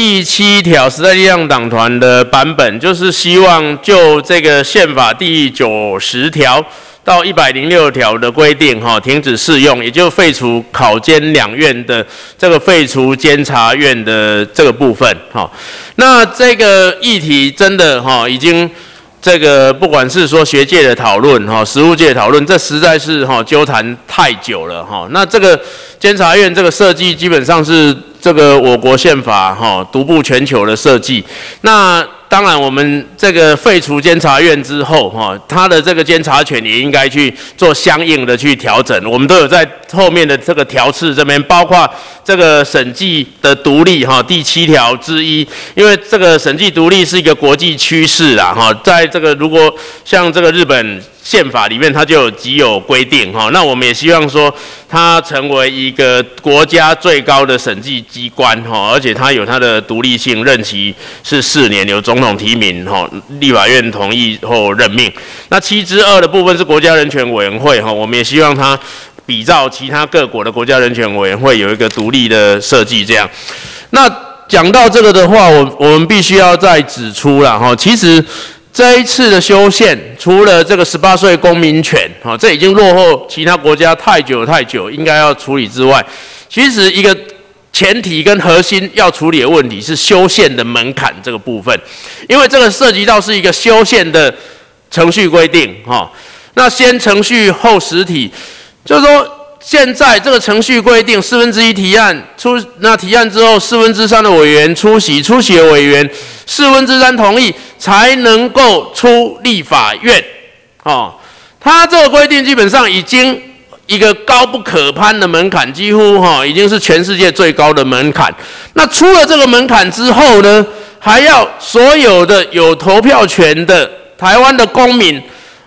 第7条时代力量党团的版本，就是希望就这个宪法第90条到106条的规定，停止适用，也就废除考监2院的这个废除监察院的这个部分，那这个议题真的已经。这个不管是说学界的讨论实务界的讨论，这实在是纠缠太久了那这个监察院这个设计基本上是这个我国宪法独步全球的设计。那当然我们这个废除监察院之后它的这个监察权也应该去做相应的去调整。我们都有在后面的这个条次这边，包括这个审计的独立第7条之一，因为这个审计独立是一个国际趋势啦在这个如果像这个日本宪法里面它就有既有规定那我们也希望说它成为一个国家最高的审计机关而且它有它的独立性，任期是4年，有总统提名立法院同意后任命。那7之2的部分是国家人权委员会我们也希望它比照其他各国的国家人权委员会有一个独立的设计这样。那讲到这个的话，我们必须要再指出啦其实这一次的修宪，除了这个18岁公民权这已经落后其他国家太久，应该要处理之外，其实一个前提跟核心要处理的问题是修宪的门槛这个部分，因为这个涉及到是一个修宪的程序规定那先程序后实体，就是说现在这个程序规定1/4提案那提案之后3/4的委员出席的委员3/4同意才能够出立法院它这个规定基本上已经一个高不可攀的门槛，几乎已经是全世界最高的门槛。那出了这个门槛之后呢，还要所有的有投票权的台湾的公民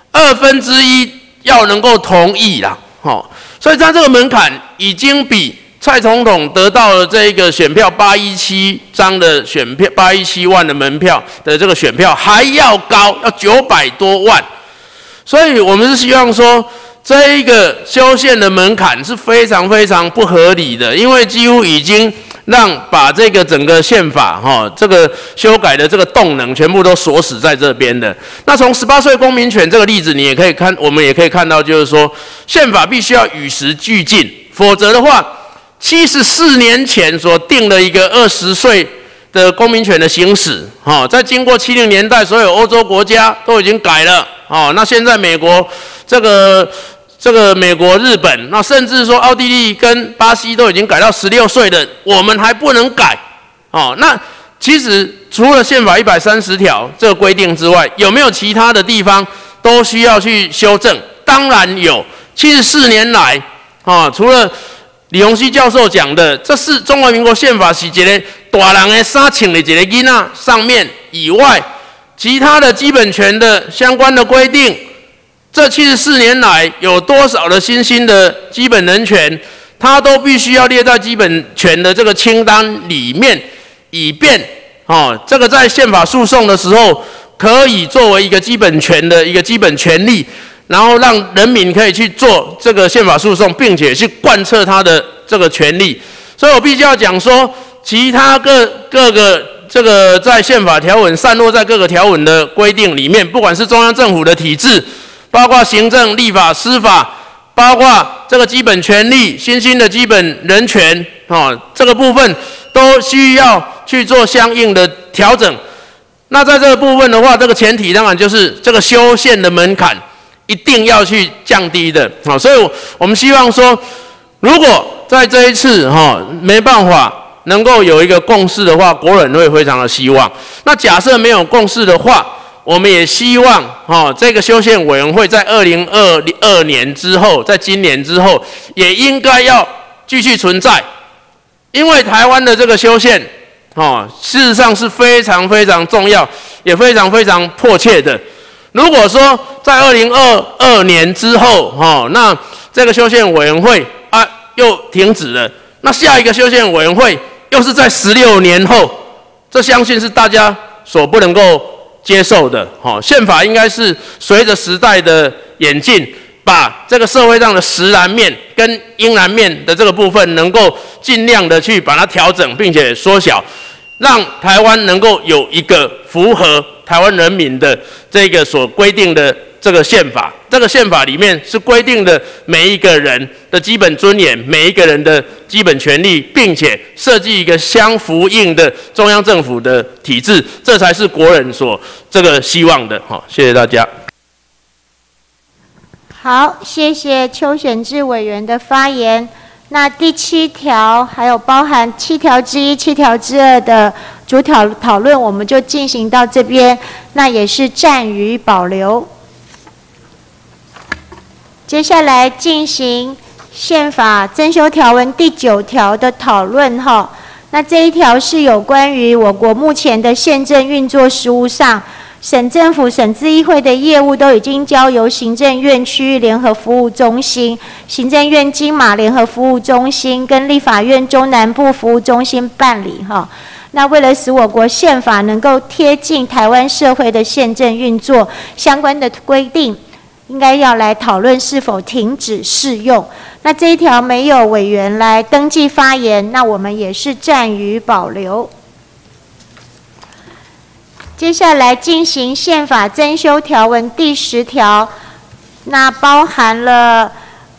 1/2要能够同意啦所以它这个门槛已经比蔡总统得到了这个选票817张的选票817万的门票的这个选票还要高，要900多万。所以我们是希望说，这一个修宪的门槛是非常不合理的，因为几乎已经把这个整个宪法这个修改的这个动能全部都锁死在这边的。那从18岁公民权这个例子，我们也可以看到，就是说宪法必须要与时俱进，否则的话，74年前所定的一个20岁的公民权的行使在经过70年代，所有欧洲国家都已经改了那现在美国这个美国、日本，那甚至说奥地利跟巴西都已经改到16岁的，我们还不能改那其实除了宪法130条这个规定之外，有没有其他的地方都需要去修正？当然有。74年来除了李鸿禧教授讲的，这是中华民国宪法是一个大人的衫穿的一个囡仔上面以外，其他的基本权的相关的规定，这74年来有多少的新的基本人权，它都必须要列在基本权的这个清单里面，以便这个在宪法诉讼的时候可以作为一个基本权的一个基本权利，然后让人民可以去做这个宪法诉讼，并且去贯彻他的这个权利。所以我必须要讲说，其他各个这个在宪法条文散落在各个条文的规定里面，不管是中央政府的体制，包括行政、立法、司法，包括这个基本权利、新的基本人权这个部分都需要去做相应的调整。那在这个部分的话，这个前提当然就是这个修宪的门槛一定要去降低的所以我们希望说，如果在这一次没办法能够有一个共识的话，国人会非常的希望。那假设没有共识的话，我们也希望这个修宪委员会在2022年之后，在今年之后也应该要继续存在，因为台湾的这个修宪事实上是非常重要，也非常迫切的。如果说在2022年之后那这个修宪委员会又停止了，那下一个修宪委员会又是在16年后，这相信是大家所不能够接受的宪法应该是随着时代的演进，把这个社会上的实然面跟阴然面的这个部分能够尽量的去把它调整，并且缩小， 让台湾能够有一个符合台湾人民的这个所规定的这个宪法。这个宪法里面是规定的每一个人的基本尊严，每一个人的基本权利，并且设计一个相呼应的中央政府的体制，这才是国人所这个希望的。好，谢谢大家。 好，谢谢邱显智委员的发言。那第7条还有包含7条之1、7条之2的主讨论，我们就进行到这边，那也是暂予保留。接下来进行宪法增修条文第9条的讨论哈。那这一条是有关于我国目前的宪政运作实务上，省政府、省自议会的业务都已经交由行政院区域联合服务中心、行政院金马联合服务中心跟立法院中南部服务中心办理哈。那为了使我国宪法能够贴近台湾社会的宪政运作，相关的规定应该要来讨论是否停止适用。那这一条没有委员来登记发言，那我们也是暂予保留。接下来进行宪法增修条文第10条，那包含了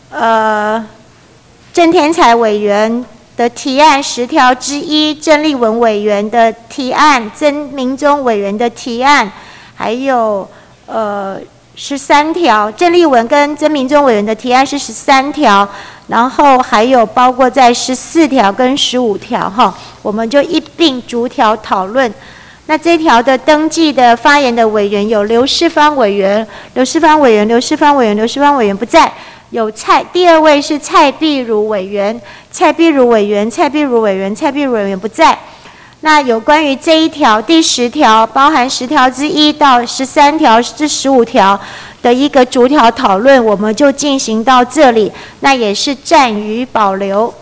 郑天才委员的提案10条之1，郑丽文委员的提案，曾明忠委员的提案，还有13条，郑丽文跟曾明忠委员的提案是13条，然后还有包括在14条跟15条哈，我们就一并逐条讨论。那这条的登记的发言的委员有刘世芳委员、刘世芳委员不在。有第2位是蔡碧如委员，蔡碧如委员不在。那有关于这一条第10条，包含10条之1到13条至15条的一个逐条讨论，我们就进行到这里，那也是暂予保留。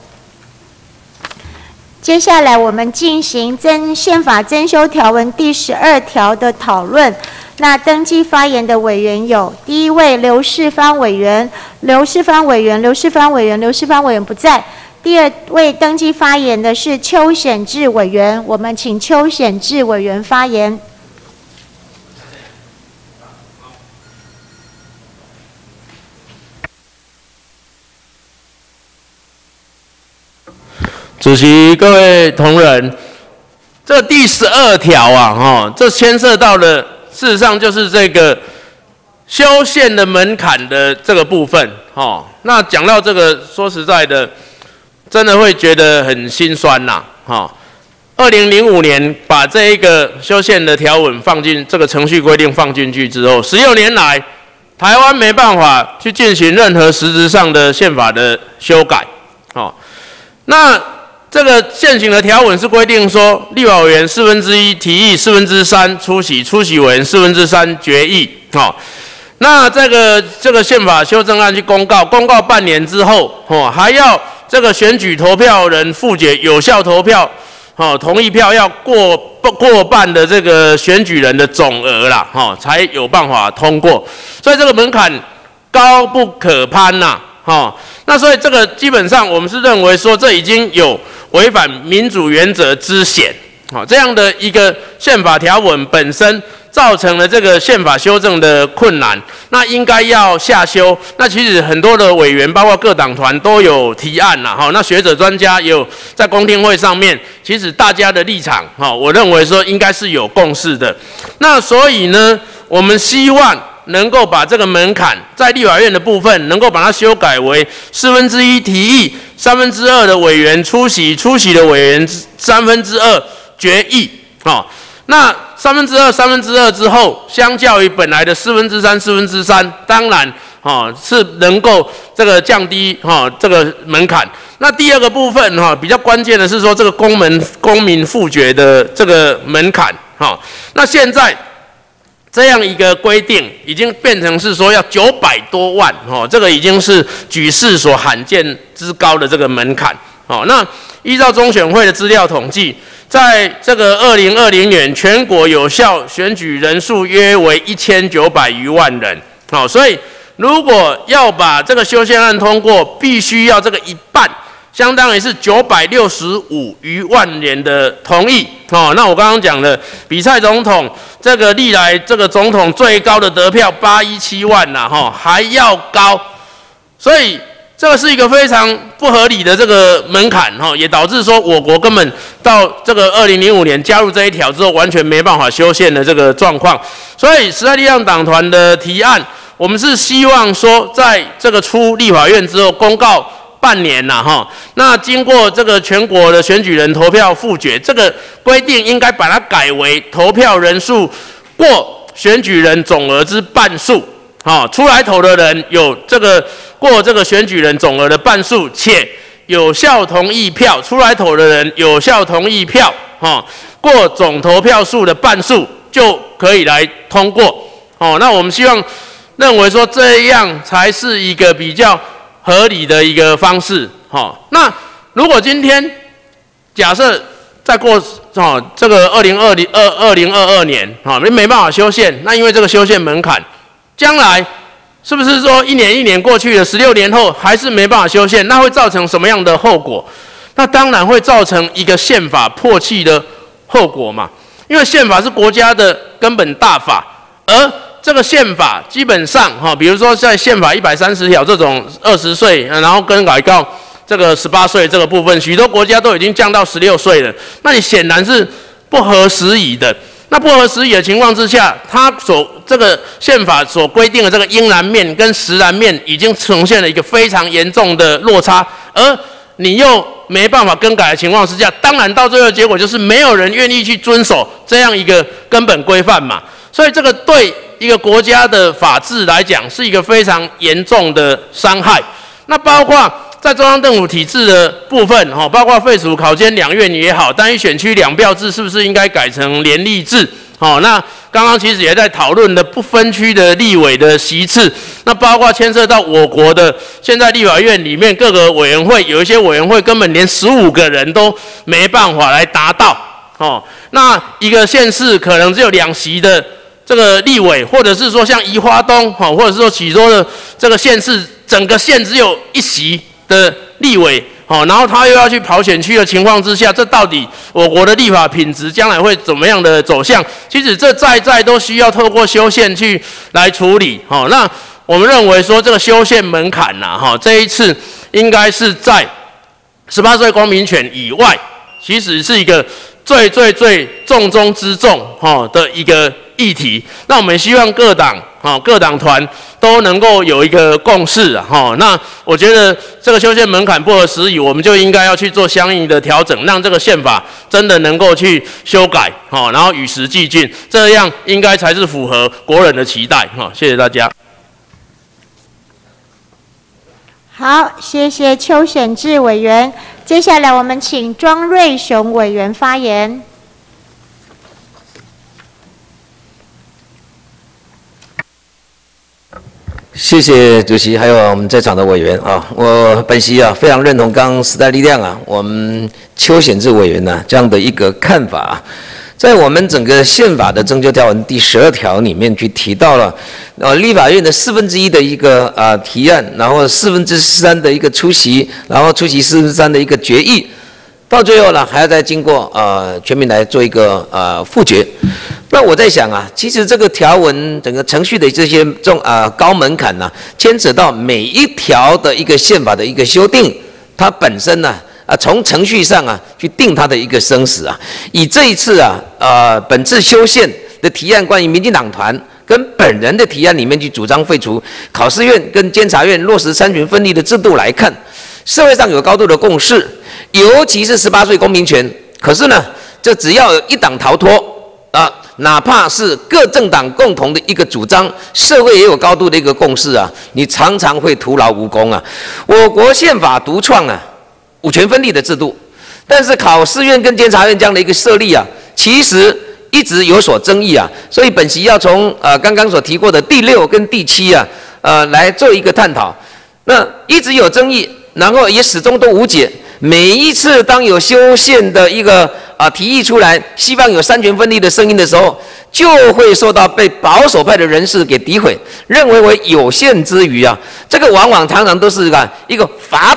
接下来我们进行宪法增修条文第12条的讨论。那登记发言的委员有第1位刘世芳委员不在。第2位登记发言的是邱显智委员，我们请邱显智委员发言。 主席、各位同仁，这第12条啊，这牵涉到的事实上就是这个修宪的门槛的这个部分，那讲到这个，说实在的，真的会觉得很心酸呐，2005年把这一个修宪的条文放进这个程序规定放进去之后，16年来，台湾没办法去进行任何实质上的宪法的修改，那这个现行的条文是规定说，立法委员1/4提议3/4出席，出席委员3/4决议。那这个宪法修正案去公告半年之后，还要这个选举投票人复决有效投票，同意票要过半的这个选举人的总额啦，才有办法通过。所以这个门槛高不可攀呐，那所以这个基本上我们是认为说，这已经有违反民主原则之嫌，这样的一个宪法条文本身造成了这个宪法修正的困难，那应该要下修。那其实很多的委员，包括各党团都有提案啦，那学者专家也有在公听会上面，其实大家的立场，我认为说应该是有共识的。那所以呢，我们希望能够把这个门槛在立法院的部分，能够把它修改为1/4提议，2/3的委员出席，出席的委员2/3决议。那2/3之后，相较于本来的3/4，当然是能够这个降低这个门槛。那第2个部分比较关键的是说，这个公民复决的这个门槛。那现在这样一个规定已经变成是说要900多万，这个已经是举世所罕见之高的这个门槛。那依照中选会的资料统计，在这个2020年，全国有效选举人数约为1900余万人。所以如果要把这个修宪案通过，必须要这个一半相当于是965余万人的同意。那我刚刚讲了，比蔡总统这个历来这个总统最高的得票817万啦，还要高，所以这个是一个非常不合理的这个门槛，也导致说我国根本到这个2005年加入这一条之后，完全没办法修宪的这个状况。所以时代力量党团的提案，我们是希望说，在这个出立法院之后公告半年啦，那经过这个全国的选举人投票复决，这个规定应该把它改为投票人数过选举人总额之半数。出来投的人有这个过这个选举人总额的半数，且有效同意票，出来投的人有效同意票，过总投票数的半数就可以来通过。那我们希望认为说这样才是一个比较合理的一个方式。那如果今天假设再过这个2022年没办法修宪，那因为这个修宪门槛，将来是不是说一年过去了，16年后还是没办法修宪？那会造成什么样的后果？那当然会造成一个宪法破弃的后果嘛。因为宪法是国家的根本大法，而这个宪法基本上比如说在宪法130条这种20岁，然后更改到这个18岁这个部分，许多国家都已经降到16岁了，那你显然是不合时宜的。那不合时宜的情况之下，它这个宪法所规定的这个应然面跟实然面已经呈现了一个非常严重的落差，而你又没办法更改的情况之下，当然到最后的结果就是没有人愿意去遵守这样一个根本规范嘛。所以这个对一个国家的法治来讲是一个非常严重的伤害。那包括在中央政府体制的部分，包括废除考监2院也好，单一选区2票制是不是应该改成联立制？那刚刚其实也在讨论的不分区的立委的席次，那包括牵涉到我国的现在立法院里面各个委员会，有一些委员会根本连15个人都没办法来达到。那一个县市可能只有2席的这个立委，或者是说像宜花东，或者是说许多的这个县市，整个县只有1席的立委，然后他又要去跑选区的情况之下，这到底我国的立法品质将来会怎么样的走向？其实这在都需要透过修宪去来处理。那我们认为说这个修宪门槛这一次应该是在18岁公民权以外，其实是一个最重中之重的一个议题。那我们希望各党团都能够有一个共识那我觉得这个修宪门槛不合时宜，我们就应该要去做相应的调整，让这个宪法真的能够去修改然后与时俱进，这样应该才是符合国人的期待谢谢大家。 好，谢谢邱显智委员。接下来我们请庄瑞雄委员发言。 谢谢主席，还有我们在场的委员我本席非常认同刚刚时代力量我们邱显智委员这样的一个看法在我们整个宪法的增修条文第12条里面去提到了立法院的1/4的一个提案，然后3/4的一个出席，然后出席4/3的一个决议，到最后呢还要再经过全民来做一个复决。那我在想其实这个条文整个程序的这些高门槛牵扯到每一条的一个宪法的一个修订，它本身从程序上去定它的一个生死以这一次本次修宪的提案，关于民进党团跟本人的提案里面去主张废除考试院跟监察院落实3权分立的制度来看，社会上有高度的共识，尤其是18岁公民权。可是呢，这只要有一党逃脱哪怕是各政党共同的一个主张，社会也有高度的一个共识你常常会徒劳无功我国宪法独创5权分立的制度，但是考试院跟监察院这样的一个设立其实一直有所争议所以本席要从刚刚所提过的第6跟第7来做一个探讨。那一直有争议，然后也始终都无解。每一次当有修宪的一个提议出来，希望有3权分立的声音的时候，就会受到被保守派的人士给诋毁，认为为有限之余这个往往常常都是一个法统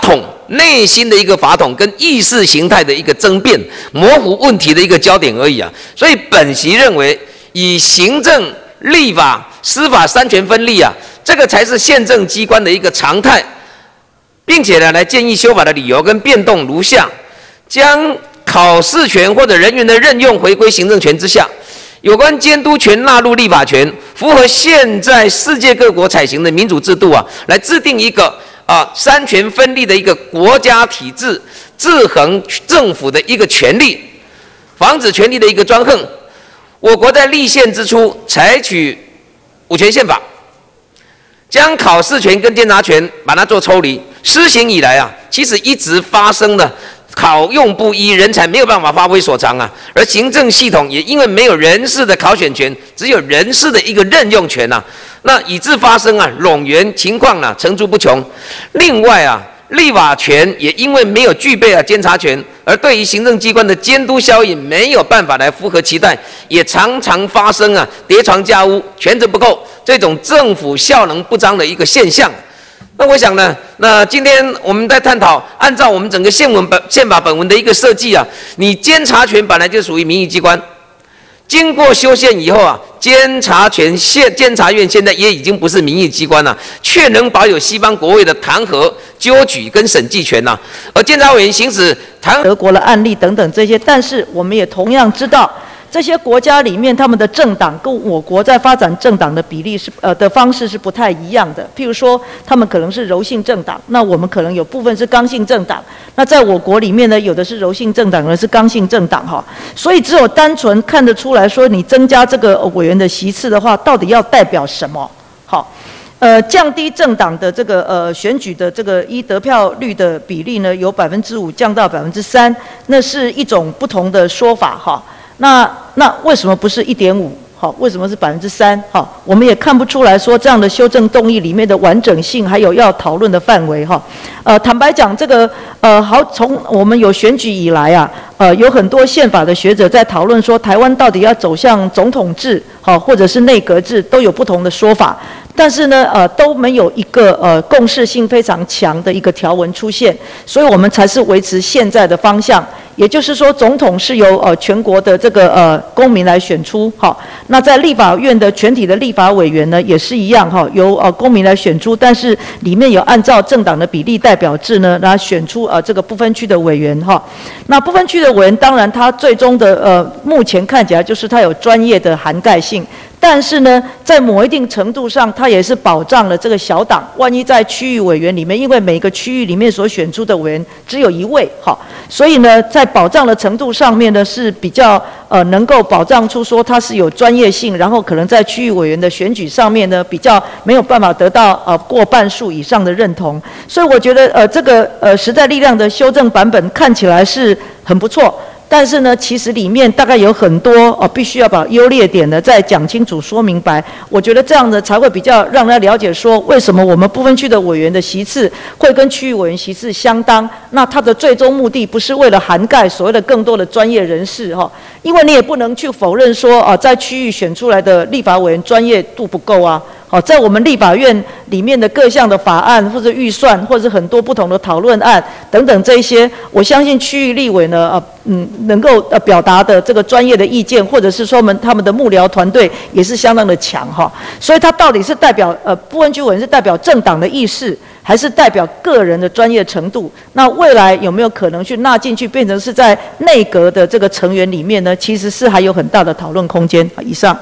内心的一个法统跟意识形态的一个争辩，模糊问题的一个焦点而已啊。所以本席认为，以行政、立法、司法三权分立啊，这个才是宪政机关的一个常态，并且呢，来建议修法的理由跟变动如下：将考试权或者人员的任用回归行政权之下，有关监督权纳入立法权，符合现在世界各国采行的民主制度啊，来制定一个三权分立的一个国家体制，制衡政府的一个权力，防止权力的一个专横。我国在立宪之初采取五权宪法，将考试权跟监察权把它做抽离，施行以来啊，其实一直发生了考用不一，人才没有办法发挥所长啊，而行政系统也因为没有人事的考选权，只有人事的一个任用权啊，那以致发生冗员情况层出不穷。另外立法权也因为没有具备监察权，而对于行政机关的监督效应没有办法来符合期待，也常常发生叠床架屋、权责不够这种政府效能不彰的一个现象。那我想呢，那今天我们在探讨，按照我们整个宪法本文的一个设计你监察权本来就属于民意机关，经过修宪以后监察院现在也已经不是民意机关了，却能保有西方国卫的弹劾、纠举跟审计权而监察委员行使德国的案例等等这些，但是我们也同样知道，这些国家里面他们的政党跟我国在发展政党的比例的方式是不太一样的。譬如说，他们可能是柔性政党，那我们可能有部分是刚性政党。那在我国里面呢，有的是柔性政党，有的是刚性政党所以只有单纯看得出来说，你增加这个委员的席次的话，到底要代表什么？降低政党的这个选举的这个得票率的比例呢，由5%降到3%，那是一种不同的说法那为什么不是1.5？为什么是3%？我们也看不出来说这样的修正动议里面的完整性，还有要讨论的范围坦白讲，这个从我们有选举以来有很多宪法的学者在讨论说，台湾到底要走向总统制或者是内阁制，都有不同的说法。但是呢，都没有一个共识性非常强的一个条文出现，所以我们才是维持现在的方向。也就是说，总统是由全国的这个公民来选出，那在立法院的全体的立法委员呢，也是一样由公民来选出，但是里面有按照政党的比例代表制呢，来选出这个不分区的委员那不分区的委员，当然他最终的目前看起来就是他有专业的涵盖性。但是呢，在某一定程度上，它也是保障了这个小党，万一在区域委员里面，因为每个区域里面所选出的委员只有1位，所以呢，在保障的程度上面呢，是比较能够保障出说它是有专业性，然后可能在区域委员的选举上面呢，比较没有办法得到过半数以上的认同。所以我觉得这个时代力量的修正版本看起来是很不错。但是呢，其实里面大概有很多必须要把优劣点呢再讲清楚、说明白。我觉得这样呢才会比较让大家了解说，为什么我们不分区的委员的席次会跟区域委员席次相当。那它的最终目的不是为了涵盖所谓的更多的专业人士因为你也不能去否认说在区域选出来的立法委员专业度不够在我们立法院里面的各项的法案或者预算，或者很多不同的讨论案等等这一些，我相信区域立委呢，能够表达的这个专业的意见，或者是说他们的幕僚团队也是相当的强所以它到底是代表不分区委员是代表政党的意识，还是代表个人的专业程度？那未来有没有可能去纳进去，变成是在内阁的这个成员里面呢？其实是还有很大的讨论空间。以上。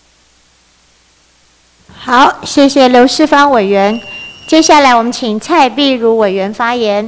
好，谢谢刘世芳委员。接下来我们请蔡碧如委员发言。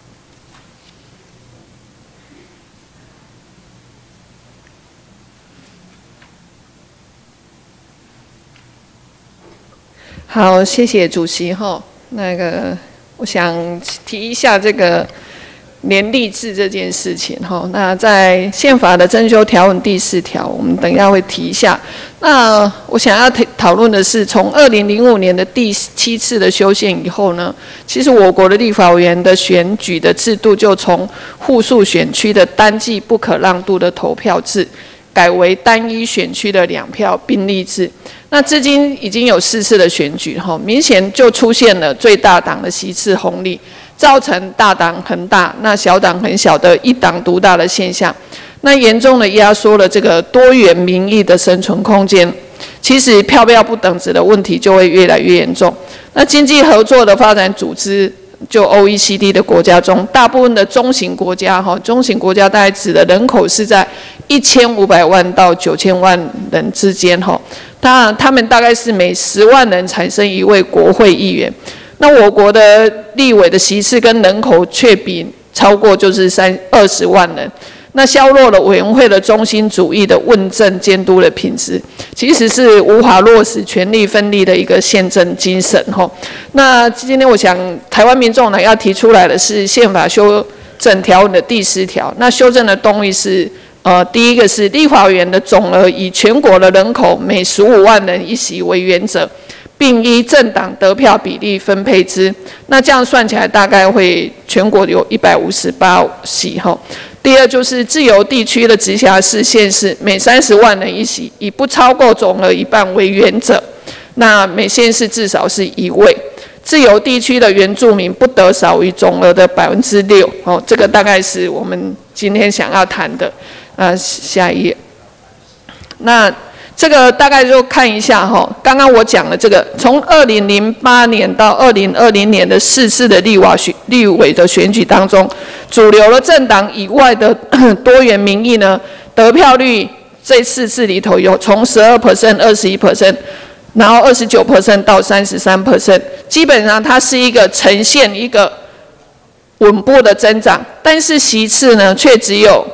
好，谢谢主席我想提一下这个联立制这件事情那在宪法的增修条文第4条，我们等一下会提一下。那我想要讨论的是，从2005年的第7次的修宪以后呢，其实我国的立法委员的选举的制度就从户数选区的单计不可让渡的投票制，改为单一选区的2票并立制。那至今已经有4次的选举明显就出现了最大党的席次红利。 造成大党很大，那小党很小的一党独大的现象，那严重的压缩了这个多元民意的生存空间。其实票票不等值的问题就会越来越严重。那经济合作的发展组织，就 OECD 的国家中，大部分的中型国家，中型国家大概指的人口是在1500万到9000万人之间，他们大概是每10万人产生1位国会议员。那我国的立委的席次跟人口却比超过就是20万人。那削弱了委员会的中心主义的问政监督的品质，其实是无法落实权力分立的一个宪政精神。那今天我想台湾民众呢要提出来的是宪法修正条文的第4条，那修正的动议是第一个是立法委员的总额以全国的人口每15万人1席为原则，并依政党得票比例分配之。那这样算起来大概会全国有158席。第二就是自由地区的直辖市、县市每30万人1席，以不超过总额1半为原则。那每县市至少是1位。自由地区的原住民不得少于总额的6%。这个大概是我们今天想要谈的。下一页。那这个大概就看一下刚刚我讲了这个，从2008年到2020年的4次的立委的选举当中，主流的政党以外的多元民意呢，得票率这4次里头有从12%、21%，然后29%到33%，基本上它是一个呈现一个稳步的增长，但是席次呢却只有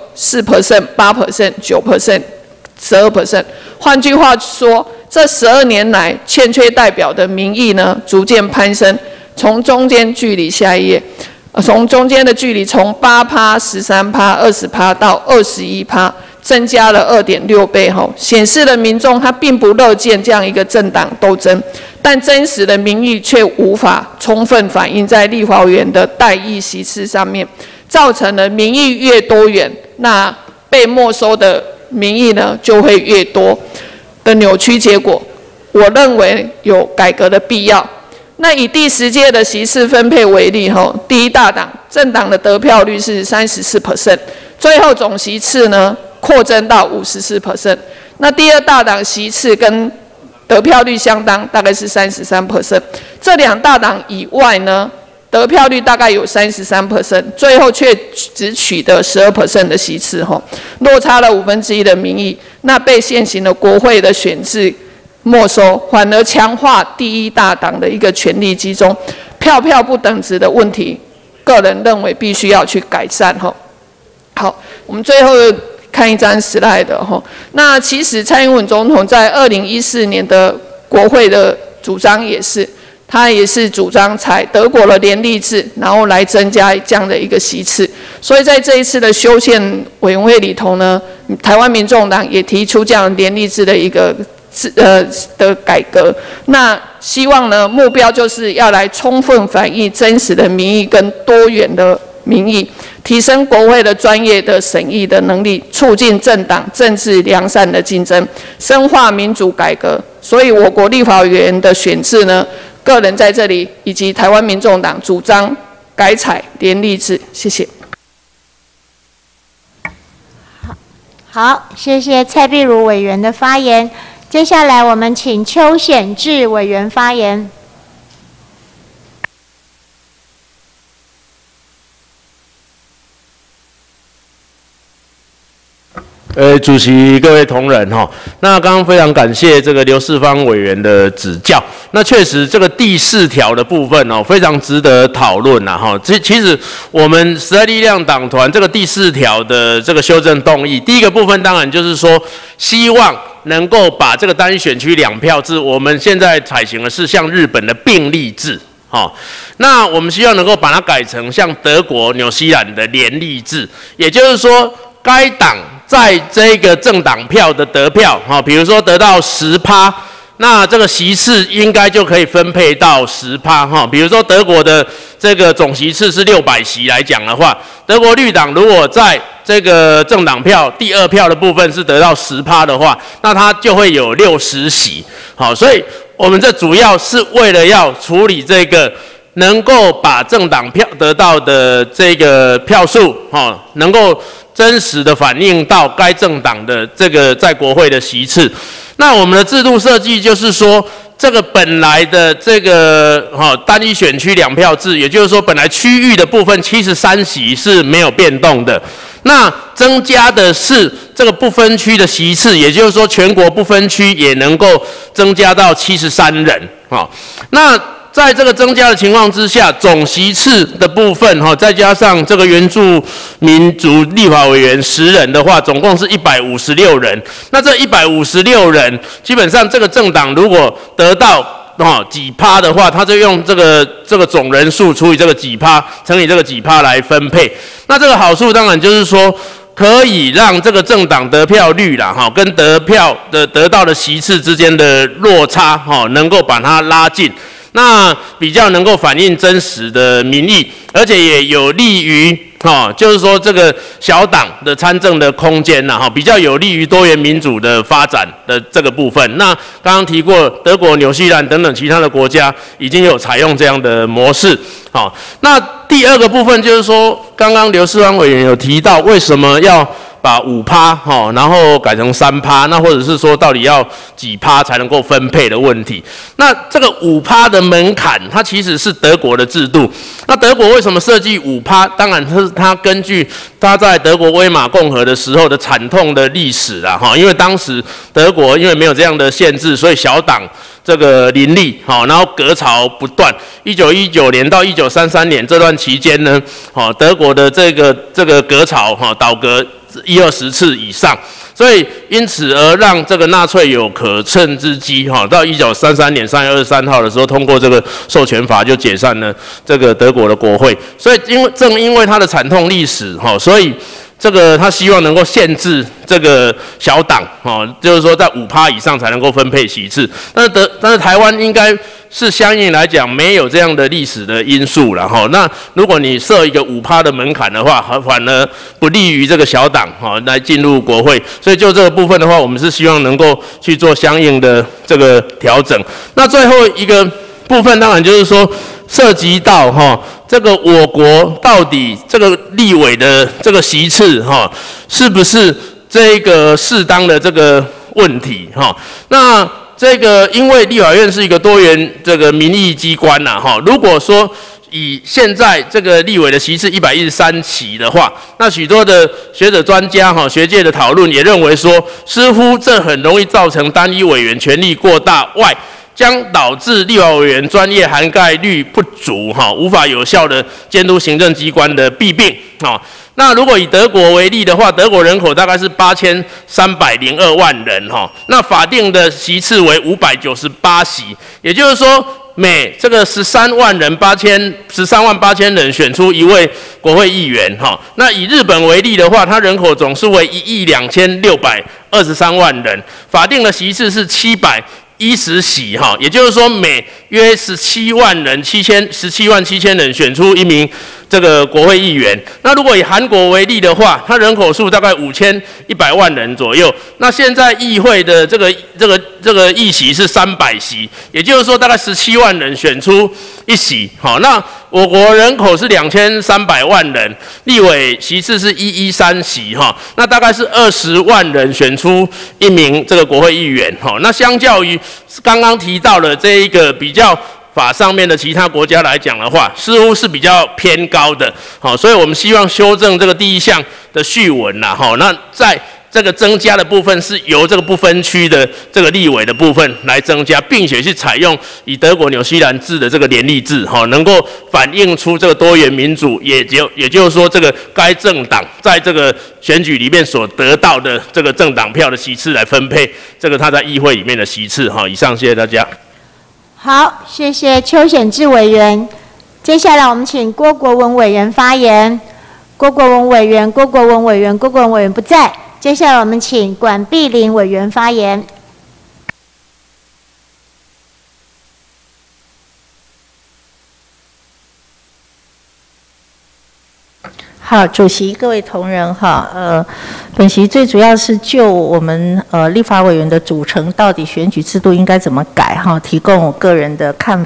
4%、8%、9%。12%， 换句话说，这12年来欠缺代表的民意呢，逐渐攀升。从中间距离，下一页，从中间的距离从8%、13%、20%到21%，增加了2.6倍。显示了民众他并不乐见这样一个政党斗争，但真实的民意却无法充分反映在立法委员的代议席次上面，造成了民意越多元，那被没收的民意呢就会越多的扭曲结果，我认为有改革的必要。那以第10届的席次分配为例，第一大党政党的得票率是34%，最后总席次呢扩增到54%。那第二大党席次跟得票率相当，大概是33%。这2大党以外呢，得票率大概有33%，最后却只取得12% 的席次，落差了1/5的民意。那被现行的国会的选制没收，反而强化第一大党的一个权力集中、票票不等值的问题，个人认为必须要去改善。好，我们最后看一张 slide 那其实蔡英文总统在2014年的国会的主张也是。他也是主张采德国的联立制，然后来增加这样的一个席次。所以在这一次的修宪委员会里头呢，台湾民众党也提出这样联立制的一个的改革。那希望呢，目标就是要来充分反映真实的民意跟多元的民意，提升国会的专业的审议的能力，促进政党政治良善的竞争，深化民主改革。所以我国立法委员的选制呢，个人在这里以及台湾民众党主张改采联立制，谢谢。 好，谢谢蔡壁如委员的发言。接下来我们请邱显智委员发言。 主席、各位同仁那刚刚非常感谢这个刘世芳委员的指教。那确实这个第4条的部分非常值得讨论其实我们时代力量党团这个第4条的这个修正动议，第一个部分当然就是说，希望能够把这个单一选区2票制，我们现在采行的是像日本的并立制。那我们希望能够把它改成像德国、纽西兰的联立制，也就是说，该党在这个政党票的得票，比如说得到10%，那这个席次应该就可以分配到10%，比如说德国的这个总席次是600席来讲的话，德国绿党如果在这个政党票第2票的部分是得到10%的话，那它就会有60席。所以我们这主要是为了要处理这个能够把政党票得到的这个票数，能够真实的反映到该政党的这个在国会的席次。那我们的制度设计就是说，这个本来的这个单一选区2票制，也就是说本来区域的部分73席是没有变动的，那增加的是这个不分区的席次，也就是说全国不分区也能够增加到73人。那在这个增加的情况之下，总席次的部分再加上这个原住民族立法委员10人的话，总共是156人。那这156人，基本上这个政党如果得到几趴的话，他就用这个总人数除以这个几趴，乘以这个几趴来分配。那这个好处当然就是说，可以让这个政党得票率啦，跟得到的席次之间的落差能够把它拉近。那比较能够反映真实的民意，而且也有利于就是说这个小党的参政的空间啦，比较有利于多元民主的发展的这个部分。那刚刚提过德国、纽西兰等等其他的国家已经有采用这样的模式。那第二个部分就是说，刚刚刘世芳委员有提到为什么要把5%然后改成3%，那或者是说到底要几趴才能够分配的问题。那这个5%的门槛，它其实是德国的制度。那德国为什么设计5%？当然是它根据它在德国威玛共和的时候的惨痛的历史啦，因为当时德国因为没有这样的限制，所以小党这个林立，然后革巢不断。1919年到1933年这段期间呢，德国的这个革巢倒革1-20次以上，所以因此而让这个纳粹有可乘之机，到1933年3月23号的时候通过这个授权法，就解散了这个德国的国会。所以正因为它的惨痛历史，所以这个他希望能够限制这个小党，就是说在5%以上才能够分配席次。但是台湾应该是相应来讲没有这样的历史的因素了哈。那如果你设一个5%的门槛的话，反而不利于这个小党来进入国会。所以就这个部分的话，我们是希望能够去做相应的这个调整。那最后一个部分当然就是说涉及到这个我国到底这个立委的这个席次是不是这个适当的这个问题那这个因为立法院是一个多元这个民意机关如果说以现在这个立委的席次113席的话，那许多的学者专家学界的讨论也认为说，似乎这很容易造成单一委员权力过大外，将导致立法委员专业涵盖率不足无法有效的监督行政机关的弊病那如果以德国为例的话，德国人口大概是8302万人那法定的席次为598席，也就是说每这个13万8千人选出一位国会议员那以日本为例的话，它人口总数为12623万人，法定的席次是710席也就是说每约17万7千人选出一名这个国会议员。那如果以韩国为例的话，它人口数大概5100万人左右，那现在议会的这个议席是300席，也就是说大概17万人选出一席那我国人口是2300万人，立委席次是113席那大概是20万人选出一名这个国会议员那相较于刚刚提到的这一个比较法上面的其他国家来讲的话，似乎是比较偏高的所以我们希望修正这个第一项的序文那在这个增加的部分是由这个不分区的这个立委的部分来增加，并且是采用以德国、纽西兰制的这个联立制能够反映出这个多元民主，也就是说这个该政党在这个选举里面所得到的这个政党票的席次来分配这个他在议会里面的席次以上谢谢大家。 好，谢谢邱显智委员。接下来我们请郭国文委员发言。郭国文委员不在。接下来我们请管碧玲委员发言。 好，主席、各位同仁本席最主要是就我们立法委员的组成，到底选举制度应该怎么改提供我个人的看法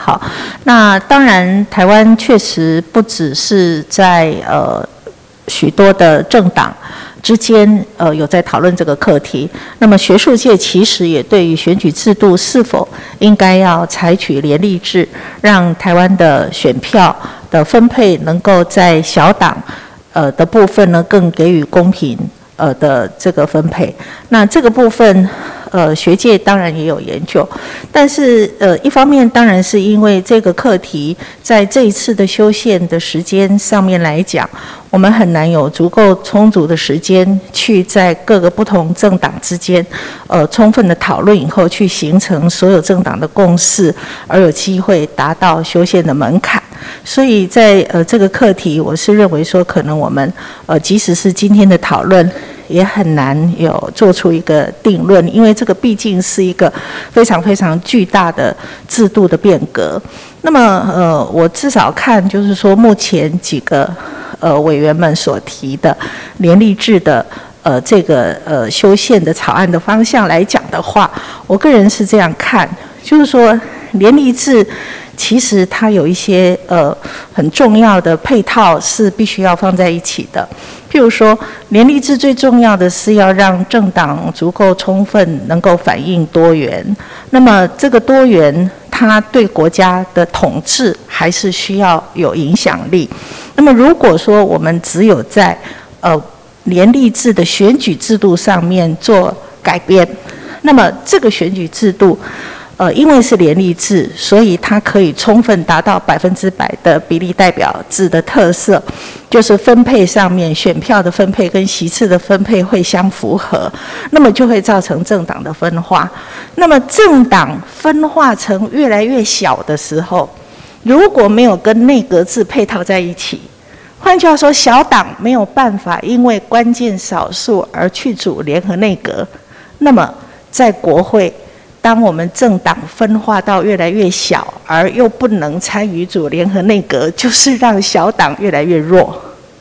好，那当然台湾确实不只是在许多的政党之间有在讨论这个课题，那么学术界其实也对于选举制度是否应该要采取联立制，让台湾的选票的分配能够在小党的部分呢更给予公平的这个分配。那这个部分学界当然也有研究，但是一方面当然是因为这个课题在这一次的修宪的时间上面来讲，我们很难有足够充足的时间去在各个不同政党之间充分的讨论以后，去形成所有政党的共识，而有机会达到修宪的门槛。所以在这个课题，我是认为说，可能我们即使是今天的讨论，也很难有做出一个定论，因为这个毕竟是一个非常非常巨大的制度的变革。那么我至少看就是说，目前几个委员们所提的联立制的这个修宪的草案的方向来讲的话，我个人是这样看，就是说联立制其实它有一些很重要的配套是必须要放在一起的。譬如说，联立制最重要的是要让政党足够充分能够反映多元。那么这个多元，它对国家的统治还是需要有影响力。那么如果说我们只有在联立制的选举制度上面做改变，那么这个选举制度因为是联立制，所以它可以充分达到100%的比例代表制的特色，就是分配上面选票的分配跟席次的分配会相符合，那么就会造成政党的分化。那么政党分化成越来越小的时候，如果没有跟内阁制配套在一起，换句话说，小党没有办法因为关键少数而去组联合内阁，那么在国会，当我们政党分化到越来越小，而又不能参与组联合内阁，就是让小党越来越弱，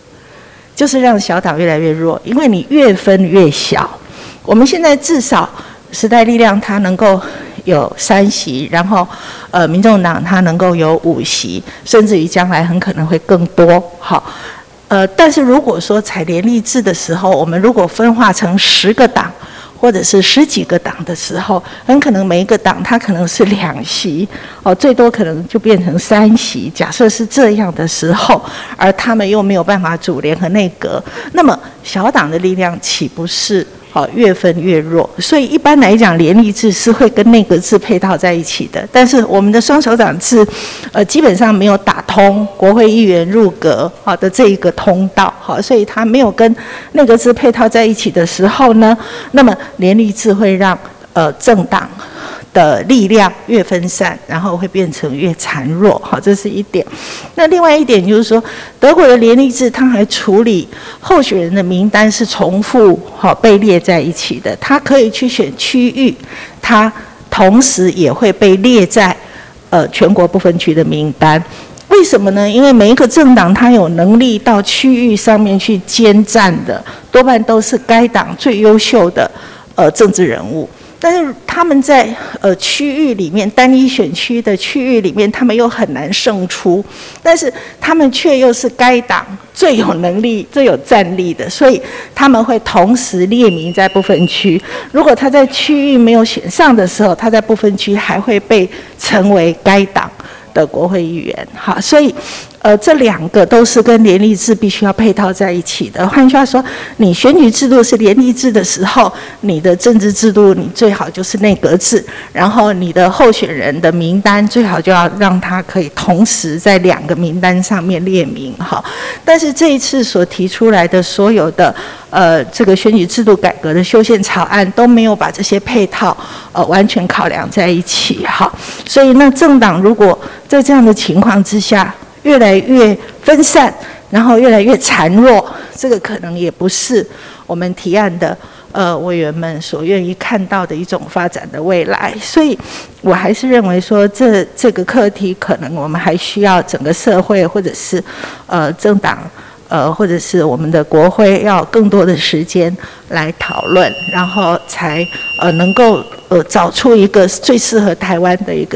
因为你越分越小。我们现在至少时代力量它能够有3席，然后民众党它能够有5席，甚至于将来很可能会更多。好，但是如果说采联立制的时候，我们如果分化成10个党，或者是10几个党的时候，很可能每一个党它可能是2席，最多可能就变成3席。假设是这样的时候，而他们又没有办法组联合内阁，那么小党的力量岂不是越分越弱？所以一般来讲，联立制是会跟内阁制配套在一起的。但是我们的双首长制，基本上没有打通国会议员入阁的这一个通道，所以它没有跟内阁制配套在一起的时候呢，那么联立制会让政党的力量越分散，然后会变成越孱弱，这是一点。那另外一点就是说，德国的联立制它还处理候选人的名单是重复被列在一起的，它可以去选区域，它同时也会被列在全国不分区的名单。为什么呢？因为每一个政党它有能力到区域上面去兼战的，多半都是该党最优秀的政治人物。但是他们在区域里面，单一选区的区域里面，他们又很难胜出，但是他们却又是该党最有能力、最有战力的，所以他们会同时列名在不分区。如果他在区域没有选上的时候，他在不分区还会被成为该党的国会议员。好，所以这2个都是跟联立制必须要配套在一起的。换句话说，你选举制度是联立制的时候，你的政治制度你最好就是内阁制，然后你的候选人的名单最好就要让他可以同时在2个名单上面列名。好，但是这一次所提出来的所有的这个选举制度改革的修宪草案都没有把这些配套完全考量在一起。好，所以那政党如果在这样的情况之下越来越分散，然后越来越孱弱，这个可能也不是我们提案的委员们所愿意看到的一种发展的未来。所以我还是认为说，这个课题可能我们还需要整个社会或者是政党或者是我们的国会要更多的时间来讨论，然后才能够找出一个最适合台湾的一个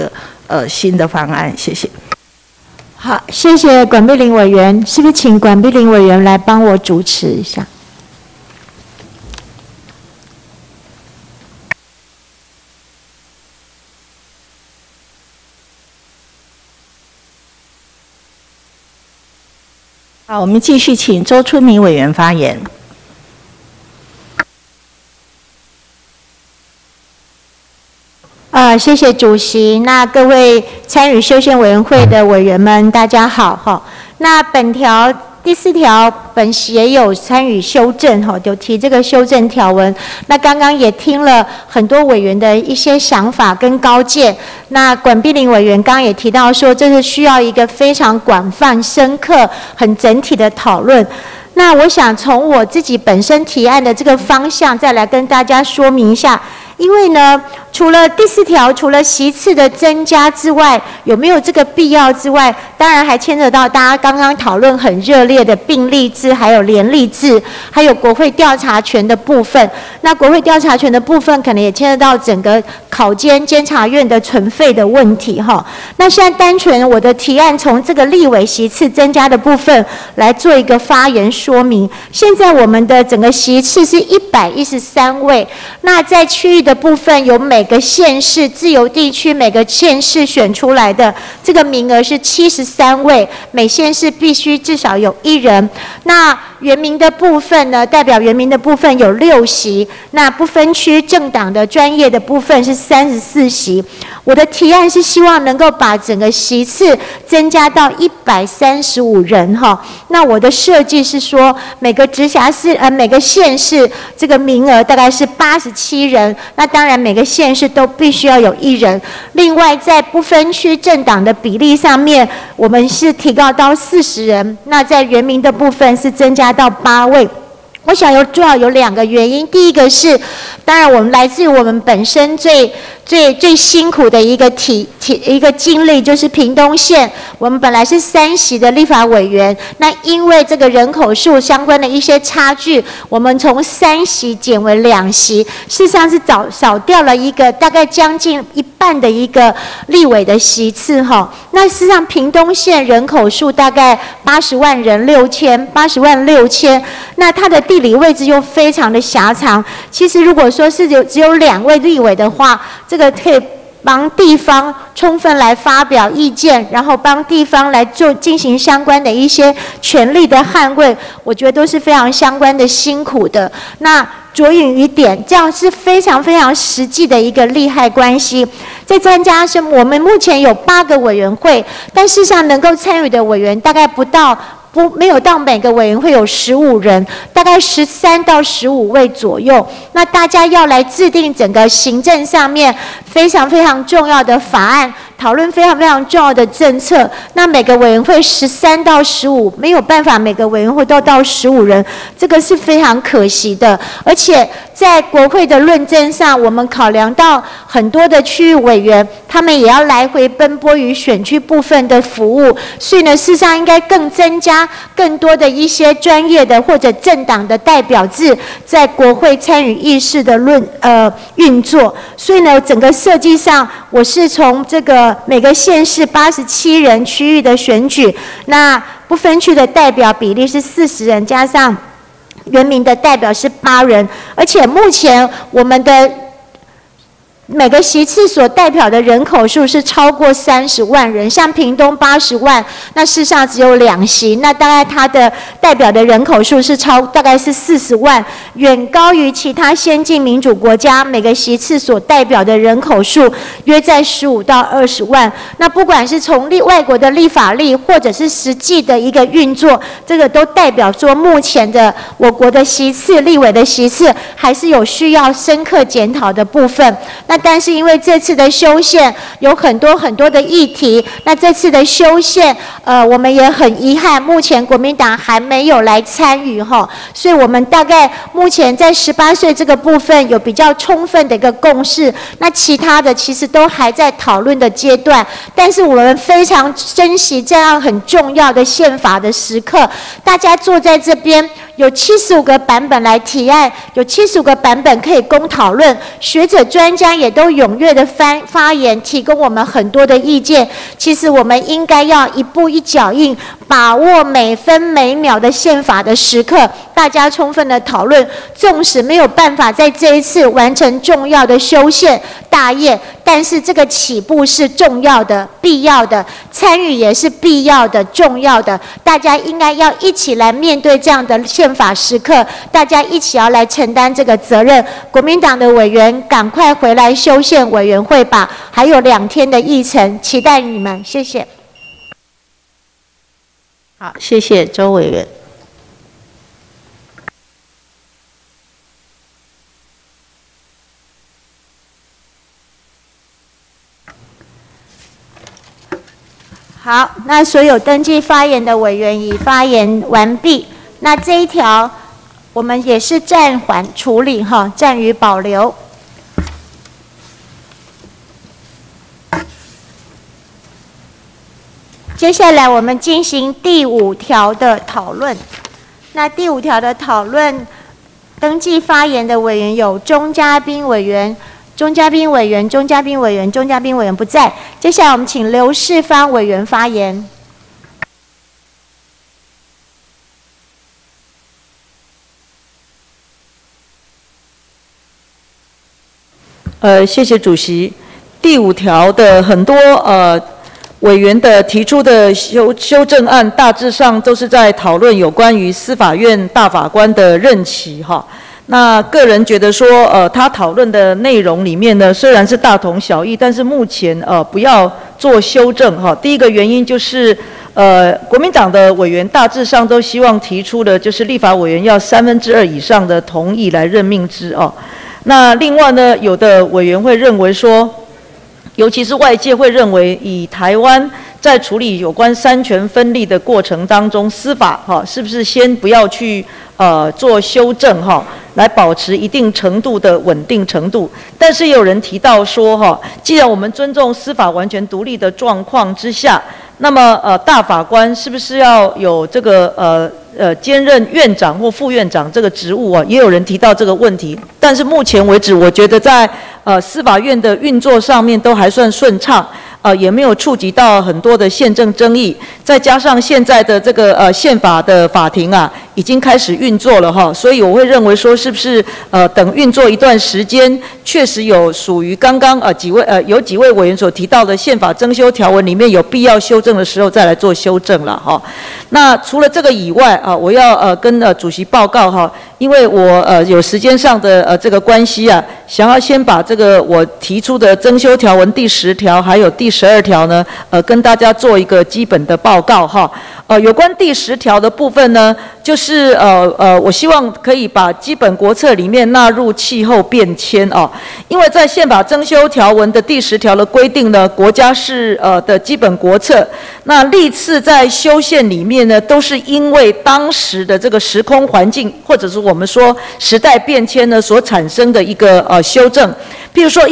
新的方案。谢谢。 好，谢谢管碧玲委员，是不是请管碧玲委员来帮我主持一下？ 好，我们继续请周春米委员发言。 谢谢主席。那各位参与修宪委员会的委员们，大家好哈。那本条第4条本席也有参与修正哈，有提这个修正条文。那刚刚也听了很多委员的一些想法跟高见。那管碧玲委员刚刚也提到说，这是需要一个非常广泛、深刻、很整体的讨论。那我想从我自己本身提案的这个方向，再来跟大家说明一下。因为呢，除了第4条，除了席次的增加之外，有没有这个必要之外，当然还牵扯到大家刚刚讨论很热烈的并立制，还有联立制，还有国会调查权的部分。那国会调查权的部分，可能也牵扯到整个考监监察院的存废的问题哈。那现在单纯我的提案从这个立委席次增加的部分来做一个发言说明。现在我们的整个席次是113位，那在区域的部分有每个县市自由地区每个县市选出来的这个名额是73位，每县市必须至少有1人。那原民的部分呢，代表原民的部分有6席，那不分区政党的专业的部分是34席。我的提案是希望能够把整个席次增加到135人哈。那我的设计是说，每个直辖市每个县市这个名额大概是87人，那当然每个县市都必须要有1人。另外在不分区政党的比例上面，我们是提高到40人，那在原民的部分是增加到8位。我想主要有2个原因，第一个是，当然我们来自于我们本身最辛苦的一个经历，就是屏东县，我们本来是3席的立法委员，那因为这个人口数相关的一些差距，我们从3席减为2席，事实上是少掉了一个大概将近1半的一个立委的席次哈。那事实上屏东县人口数大概80万人，80万6千，那它的地理位置又非常的狭长。其实如果说是只有2位立委的话，这个可以帮地方充分来发表意见，然后帮地方来进行相关的一些权利的捍卫，我觉得都是非常相关的辛苦的。那着眼于点，这样是非常非常实际的一个利害关系。再增加是我们目前有8个委员会，但事实上能够参与的委员大概没有到每个委员会有15人，大概13到15位左右。那大家要来制定整个行政上面非常非常重要的法案，讨论非常非常重要的政策。那每个委员会13到15，没有办法每个委员会都到15人，这个是非常可惜的。而且在国会的论证上，我们考量到很多的区域委员，他们也要来回奔波于选区部分的服务，所以呢，事实上应该更增加更多的一些专业的或者政党的代表制在国会参与议事的运作。所以呢，整个设计上，我是从这个每个县市87人区域的选举，那不分区的代表比例是40人，加上原民的代表是8人，而且目前我们的每个席次所代表的人口数是超过30万人，像屏东80万，那事实上只有2席，那大概它的代表的人口数是大概是40万，远高于其他先进民主国家每个席次所代表的人口数约在15到20万。那不管是从外国的立法力，或者是实际的一个运作，这个都代表说目前的我国的席次，立委的席次还是有需要深刻检讨的部分。那但是因为这次的修宪有很多很多的议题，那这次的修宪，我们也很遗憾，目前国民党还没有来参与哈，所以我们大概目前在18岁这个部分有比较充分的一个共识，那其他的其实都还在讨论的阶段。但是我们非常珍惜这样很重要的宪法的时刻，大家坐在这边有75个版本来提案，有75个版本可以供讨论，学者专家也都踊跃的发言，提供我们很多的意见。其实我们应该要一步一脚印，把握每分每秒的宪法的时刻，大家充分的讨论。纵使没有办法在这一次完成重要的修宪大业，但是这个起步是重要的、必要的，参与也是必要的、重要的。大家应该要一起来面对这样的宪法时刻，大家一起要来承担这个责任。国民党的委员赶快回来修宪委员会吧，还有2天的议程，期待你们，谢谢。 好，谢谢周委员。 好，那所有登记发言的委员已发言完毕。那这一条我们也是暂缓处理哈，暂予保留。接下来我们进行第5条的讨论。那第5条的讨论，登记发言的委员有钟嘉宾委员。钟嘉宾委员不在。接下来我们请刘世芳委员发言。 谢谢主席。第5条的很多委员的提出的修正案，大致上都是在讨论有关于司法院大法官的任期哈。那个人觉得说，他讨论的内容里面呢，虽然是大同小异，但是目前不要做修正哈。第一个原因就是，国民党的委员大致上都希望提出的就是立法委员要2/3以上的同意来任命之哦。那另外呢，有的委员会认为说，尤其是外界会认为，以台湾在处理有关三权分立的过程当中，司法哈是不是先不要去做修正哈，来保持一定程度的稳定程度？但是也有人提到说哈，既然我们尊重司法完全独立的状况之下，那么大法官是不是要有这个兼任院长或副院长这个职务啊？也有人提到这个问题。但是目前为止，我觉得在司法院的运作上面都还算顺畅。也没有触及到很多的宪政争议，再加上现在的这个宪法的法庭啊，已经开始运作了哈，所以我会认为说，是不是等运作一段时间，确实有属于刚刚有几位委员所提到的宪法增修条文里面有必要修正的时候，再来做修正了哈。那除了这个以外啊，我要跟主席报告哈，因为我有时间上的这个关系啊，想要先把这个我提出的增修条文第10条还有第12条呢，跟大家做一个基本的报告哈。有关第10条的部分呢，就是我希望可以把基本国策里面纳入气候变迁哦，因为在宪法增修条文的第10条的规定呢，国家是的基本国策，那历次在修宪里面呢，都是因为当时的这个时空环境，或者是我们说时代变迁呢所产生的一个修正。譬如说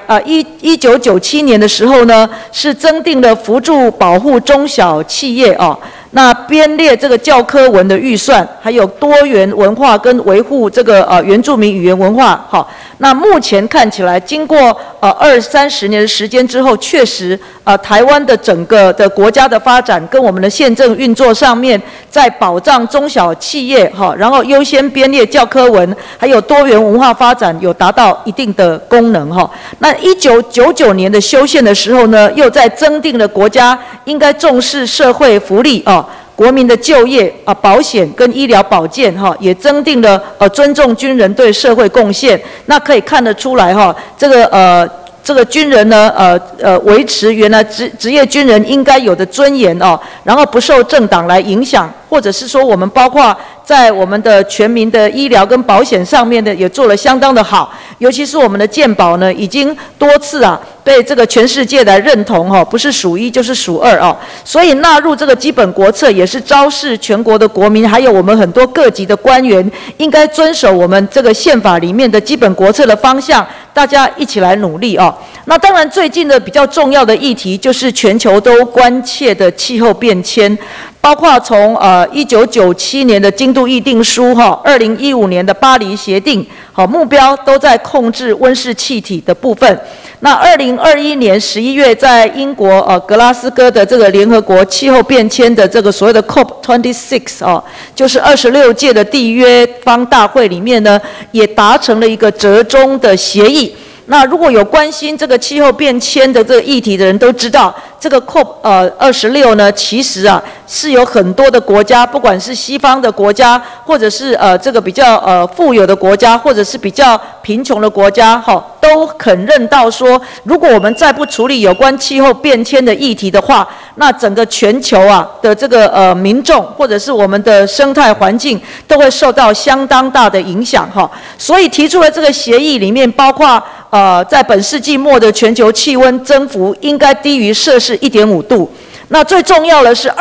1997年的时候呢，是增订了扶助保护中小企业哦，那编列这个教科文的预算，还有多元文化跟维护这个原住民语言文化好。那目前看起来，经过20-30年的时间之后，确实台湾的整个的国家的发展跟我们的宪政运作上面，在保障中小企业哈，然后优先编列教科文，还有多元文化发展，有达到一定的功能哈。那1999年的修宪的时候呢，又在增订了国家应该重视社会福利国民的就业保险跟医疗保健也增订了尊重军人对社会贡献。那可以看得出来这个军人呢维持原来职业军人应该有的尊严然后不受政党来影响，或者是说我们包括在我们的全民的医疗跟保险上面呢，也做了相当的好，尤其是我们的健保呢，已经多次被这个全世界来认同不是数1就是数2所以纳入这个基本国策，也是昭示全国的国民，还有我们很多各级的官员，应该遵守我们这个宪法里面的基本国策的方向，大家一起来努力那当然最近的比较重要的议题，就是全球都关切的气候变迁。 包括从1997年的京都议定书2015年的巴黎协定，目标都在控制温室气体的部分。那2021年11月，在英国格拉斯哥的这个联合国气候变迁的这个所谓的 COP26 就是26届的缔约方大会里面呢，也达成了一个折中的协议。那如果有关心这个气候变迁的这个议题的人都知道，这个 COP26 呢，其实是有很多的国家，不管是西方的国家，或者是这个比较富有的国家，或者是比较贫穷的国家，都肯认到说，如果我们再不处理有关气候变迁的议题的话，那整个全球的这个民众或者是我们的生态环境都会受到相当大的影响所以提出了这个协议里面，包括在本世纪末的全球气温增幅应该低于摄氏1.5度。那最重要的是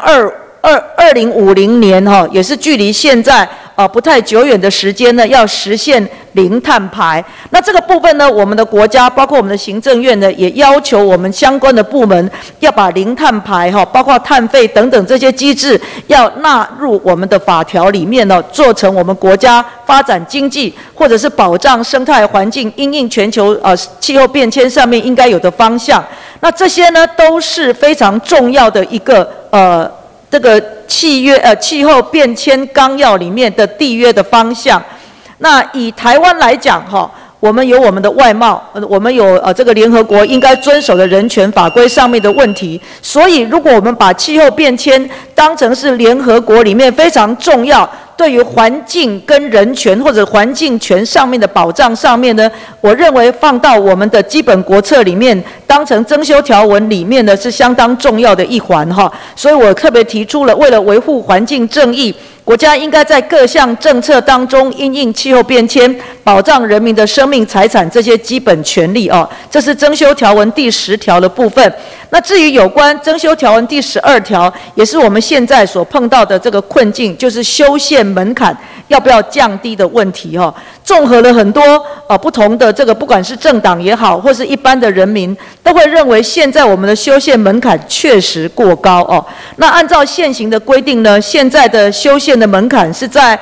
2050年也是距离现在不太久远的时间呢，要实现零碳排。那这个部分呢，我们的国家包括我们的行政院呢，也要求我们相关的部门要把零碳排包括碳费等等这些机制要纳入我们的法条里面呢，做成我们国家发展经济或者是保障生态环境因应全球气候变迁上面应该有的方向。那这些呢，都是非常重要的一个这个气候变迁纲要里面的缔约的方向。那以台湾来讲我们有我们的外贸，我们有这个联合国应该遵守的人权法规上面的问题。所以如果我们把气候变迁当成是联合国里面非常重要，对于环境跟人权或者环境权上面的保障上面呢，我认为放到我们的基本国策里面，当成增修条文里面呢，是相当重要的一环所以我特别提出了，为了维护环境正义，国家应该在各项政策当中因应气候变迁，保障人民的生命财产这些基本权利这是增修条文第10条的部分。那至于有关增修条文第12条，也是我们现在所碰到的这个困境，就是修宪门槛要不要降低的问题综合了很多不同的这个，不管是政党也好，或是一般的人民，都会认为现在我们的修宪门槛确实过高那按照现行的规定呢，现在的修宪的门槛是在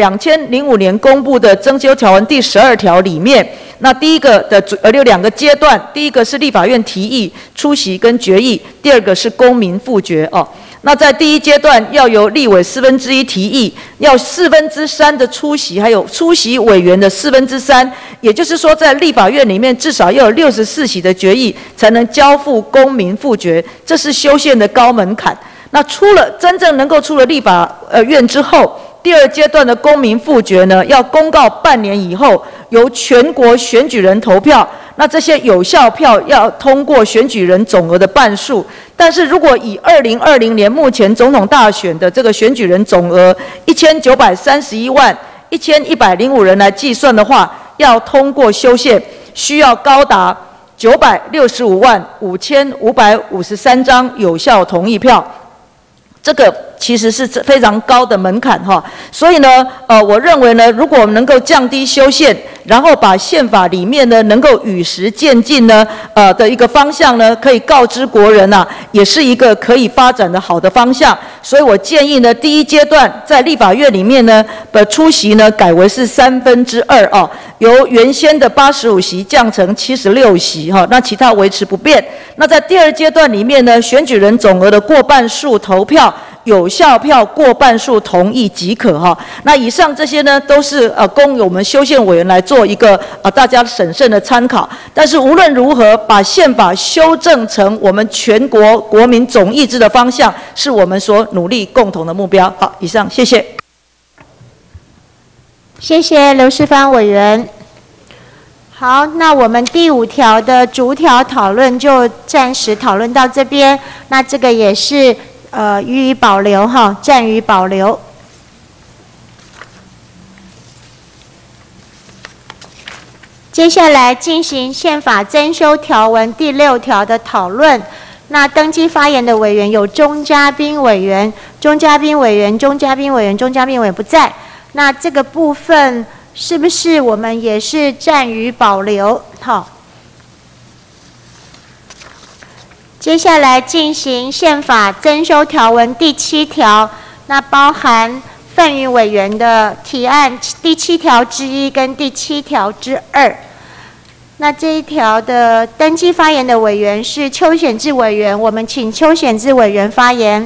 2005年公布的增修条文第12条里面。那第一个的有2个阶段，第一个是立法院提议、出席跟决议，第二个是公民复决那在第一阶段要由立委1/4提议，要3/4的出席，还有出席委员的3/4，也就是说在立法院里面至少要有64席的决议才能交付公民复决，这是修宪的高门槛。那真正能够出了立法院之后，第2阶段的公民复决呢，要公告半年以后，由全国选举人投票。那这些有效票要通过选举人总额的半数。但是如果以2020年目前总统大选的这个选举人总额1931万1105人来计算的话，要通过修宪，需要高达965万5553张有效同意票。这个其实是非常高的门槛所以呢，我认为呢，如果我们能够降低修宪，然后把宪法里面呢能够与时渐进呢，的一个方向呢，可以告知国人也是一个可以发展的好的方向。所以我建议呢，第一阶段在立法院里面呢的出席呢，改为是2/3由原先的85席降成76席那其他维持不变。那在第2阶段里面呢，选举人总额的过半数投票，有效票过半数同意即可那以上这些呢，都是供我们修宪委员来做一个大家审慎的参考。但是无论如何，把宪法修正成我们全国国民总意志的方向，是我们所努力共同的目标。好，以上，谢谢。 谢谢刘世芳委员。好，那我们第5条的逐条讨论就暂时讨论到这边。那这个也是予以保留暂予保留。接下来进行宪法增修条文第6条的讨论。那登记发言的委员有钟嘉宾委员不在。那这个部分是不是我们也是暂予保留？接接下来进行宪法增修条文第7条，那包含范云委员的提案第7条之1跟第7条之2。那这一条的登记发言的委员是邱显智委员，我们请邱显智委员发言。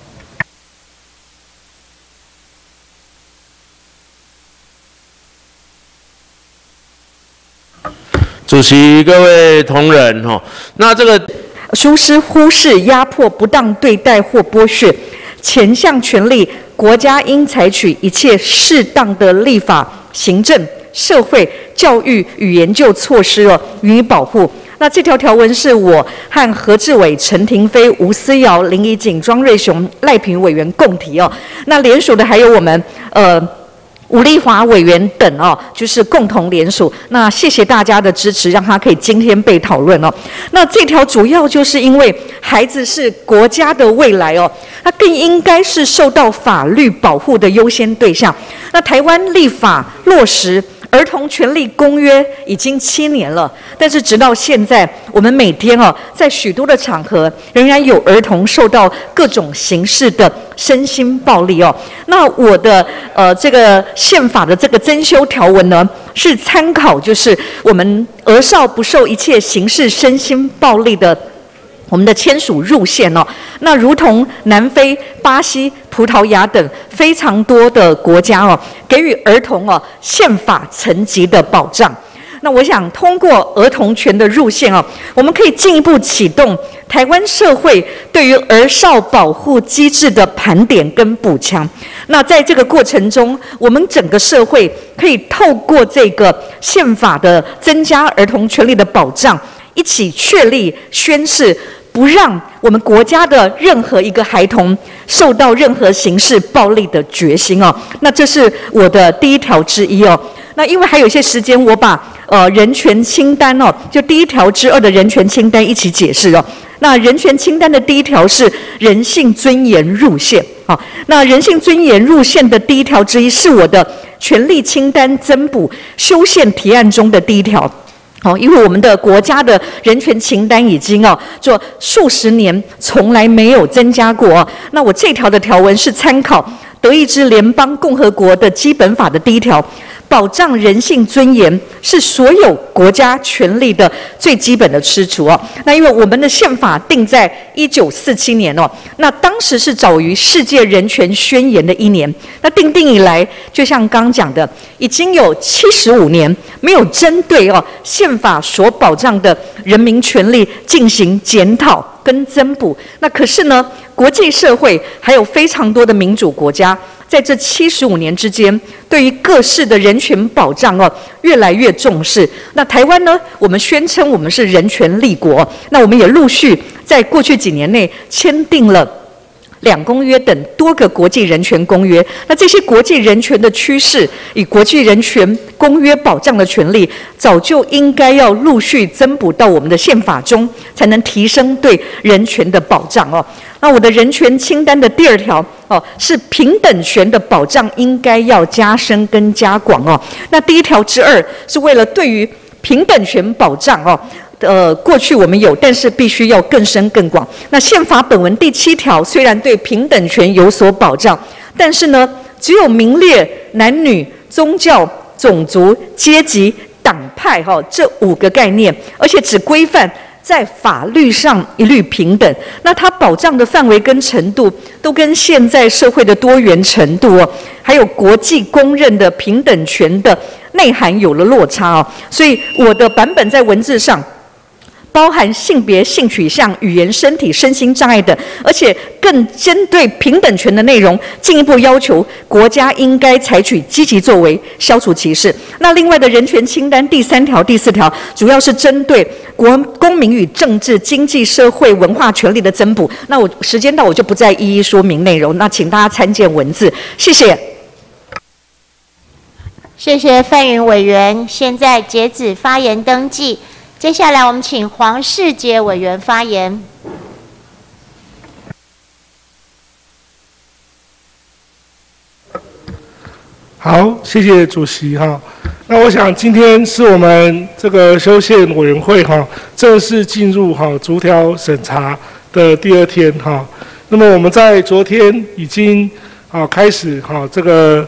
主席、各位同仁，那这个疏失、忽视、压迫、不当对待或剥削前项权利，国家应采取一切适当的立法、行政、社会、教育与研究措施予以保护。那这条条文是我和何志伟、陈亭妃、吴思瑶、林怡景、庄瑞雄、赖品委员共提那联署的还有我们吴丽华委员等就是共同联署。那谢谢大家的支持，让他可以今天被讨论那这条主要就是因为孩子是国家的未来他更应该是受到法律保护的优先对象。那台湾立法落实儿童权利公约已经7年了，但是直到现在，我们每天在许多的场合，仍然有儿童受到各种形式的身心暴力那我的这个宪法的这个增修条文呢，是参考就是我们儿少不受一切形式身心暴力的我们的签署入宪那如同南非、巴西、葡萄牙等非常多的国家给予儿童宪法层级的保障。那我想通过儿童权的入宪我们可以进一步启动台湾社会对于儿少保护机制的盘点跟补强。那在这个过程中，我们整个社会可以透过这个宪法的增加儿童权利的保障，一起确立宣誓不让我们国家的任何一个孩童受到任何形式暴力的决心那这是我的第1条之1那因为还有一些时间，我把人权清单就第1条之2的人权清单一起解释那人权清单的第1条是人性尊严入宪那人性尊严入宪的第1条之1是我的权利清单增补修宪提案中的第1条。因为我们的国家的人权清单已经做数十年从来没有增加过那我这条的条文是参考德意志联邦共和国的基本法的第1条，保障人性尊严是所有国家权利的最基本的基础那因为我们的宪法定在1947年那当时是早于世界人权宣言的1年。那定以来，就像刚讲的，已经有75年没有针对宪法所保障的人民权利进行检讨跟增补。那可是呢，国际社会还有非常多的民主国家，在这75年之间，对于各式的人权保障越来越重视。那台湾呢，我们宣称我们是人权立国，那我们也陆续在过去几年内签订了2公约等多个国际人权公约。那这些国际人权的趋势与国际人权公约保障的权利，早就应该要陆续增补到我们的宪法中，才能提升对人权的保障那我的人权清单的第2条是平等权的保障应该要加深跟加广那第1条之2是为了对于平等权保障过去我们有，但是必须要更深更广。那宪法本文第7条虽然对平等权有所保障，但是呢，只有名列男女、宗教、种族、阶级、党派这5个概念，而且只规范在法律上一律平等。那它保障的范围跟程度，都跟现在社会的多元程度还有国际公认的平等权的内涵有了落差所以我的版本在文字上包含性别、性取向、语言、身体、身心障碍等，而且更针对平等权的内容，进一步要求国家应该采取积极作为，消除歧视。那另外的人权清单第3条、第4条，主要是针对公民与政治、经济、社会、文化权利的增补。那我时间到，我就不再一一说明内容。那请大家参见文字，谢谢。 谢谢范云委员，现在截止发言登记。接下来，我们请黄世杰委员发言。 好，谢谢主席那我想今天是我们这个修宪委员会正式进入逐条审查的第2天那么我们在昨天已经开始这个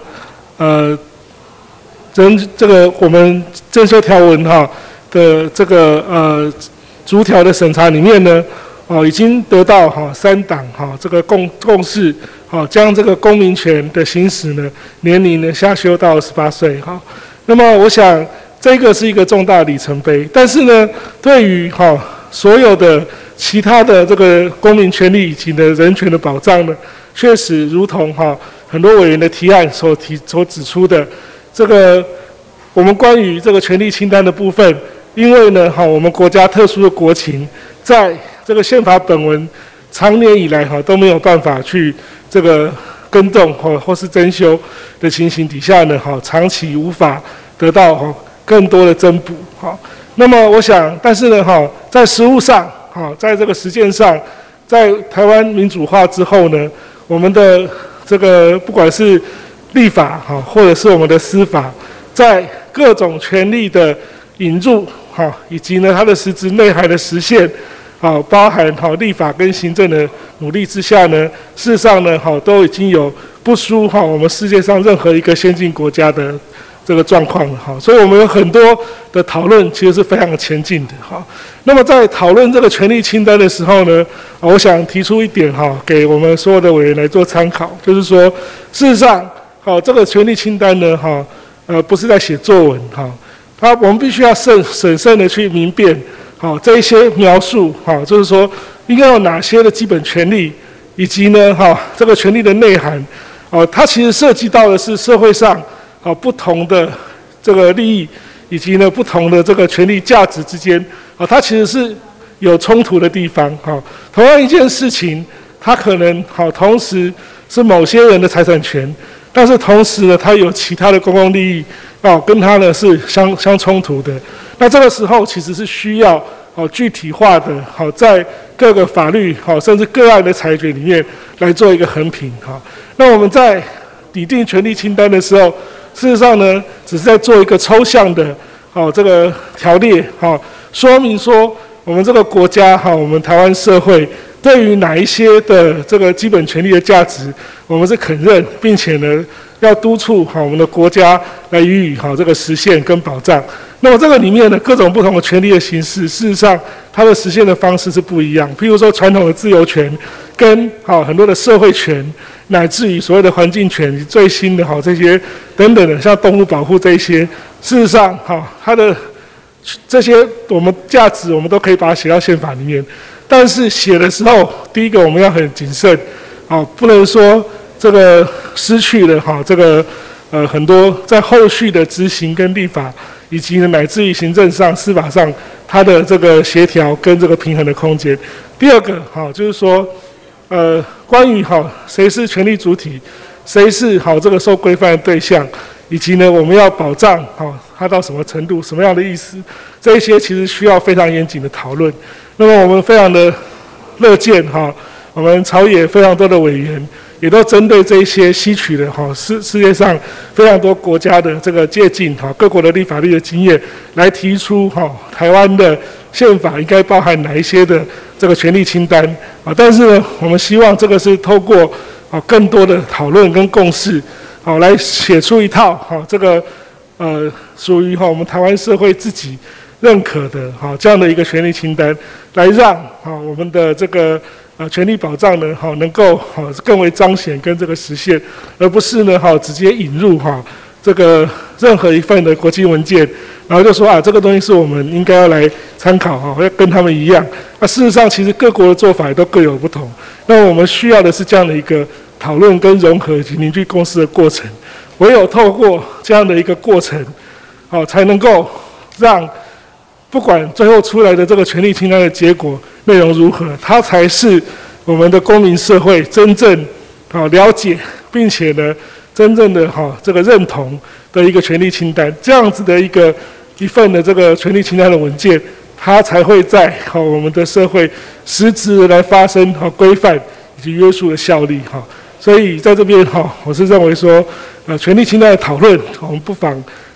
我们增修条文的这个逐条的审查里面呢已经得到3党这个共识将这个公民权的行使呢年龄呢下修到18岁那么我想这个是一个重大里程碑，但是呢对于所有的其他的这个公民权利以及的人权的保障呢，确实如同很多委员的提案所指出的，这个我们关于这个权利清单的部分，因为呢我们国家特殊的国情，在这个宪法本文长年以来都没有办法去这个更动或是增修的情形底下呢长期无法得到更多的增补那么我想，但是呢在实务上在这个实践上，在台湾民主化之后呢，我们的这个不管是立法或者是我们的司法，在各种权利的引入以及呢它的实质内涵的实现包含立法跟行政的努力之下呢，事实上呢都已经有不输我们世界上任何一个先进国家的这个状况了所以我们有很多的讨论其实是非常的前进的那么在讨论这个权利清单的时候呢，我想提出一点给我们所有的委员来做参考，就是说事实上这个权利清单呢不是在写作文我们必须要审慎的去明辨这一些描述就是说应该有哪些的基本权利，以及呢这个权利的内涵它其实涉及到的是社会上不同的这个利益，以及呢不同的这个权利价值之间它其实是有冲突的地方同样一件事情，它可能同时是某些人的财产权，但是同时呢它有其他的公共利益跟它呢是相冲突的。那这个时候其实是需要具体化的在各个法律甚至个案的裁决里面来做一个衡平那我们在拟定权利清单的时候，事实上呢只是在做一个抽象的这个条列说明说我们这个国家我们台湾社会对于哪一些的这个基本权利的价值我们是肯认，并且呢要督促我们的国家来予以这个实现跟保障。那么这个里面的各种不同的权利的形式，事实上它的实现的方式是不一样。譬如说传统的自由权跟很多的社会权，乃至于所谓的环境权，最新的这些等等的像动物保护这一些，事实上它的这些我们价值我们都可以把它写到宪法里面，但是写的时候，第一个我们要很谨慎不能说这个失去了这个很多在后续的执行跟立法，以及呢乃至于行政上司法上它的这个协调跟这个平衡的空间。第二个就是说关于谁是权利主体，谁是这个受规范的对象，以及呢我们要保障它到什么程度，什么样的意思，这一些其实需要非常严谨的讨论。那么我们非常的乐见我们朝野非常多的委员也都针对这一些吸取的世界上非常多国家的这个借鉴各国的立法律的经验，来提出台湾的宪法应该包含哪一些的这个权利清单但是呢我们希望这个是透过更多的讨论跟共识来写出一套这个属于我们台湾社会自己认可的这样的一个权利清单，来让我们的这个权利保障呢能够更为彰显跟这个实现，而不是呢直接引入这个任何一份的国际文件，然后就说这个东西是我们应该要来参考要跟他们一样。事实上其实各国的做法也都各有不同，那我们需要的是这样的一个讨论跟融合以及凝聚共识的过程。唯有透过这样的一个过程才能够让不管最后出来的这个权利清单的结果内容如何，它才是我们的公民社会真正了解，并且呢真正的这个认同的一个权利清单。这样子的一份的这个权利清单的文件，它才会在我们的社会实质的来发生规范以及约束的效力所以在这边我是认为说权利清单的讨论，我们不妨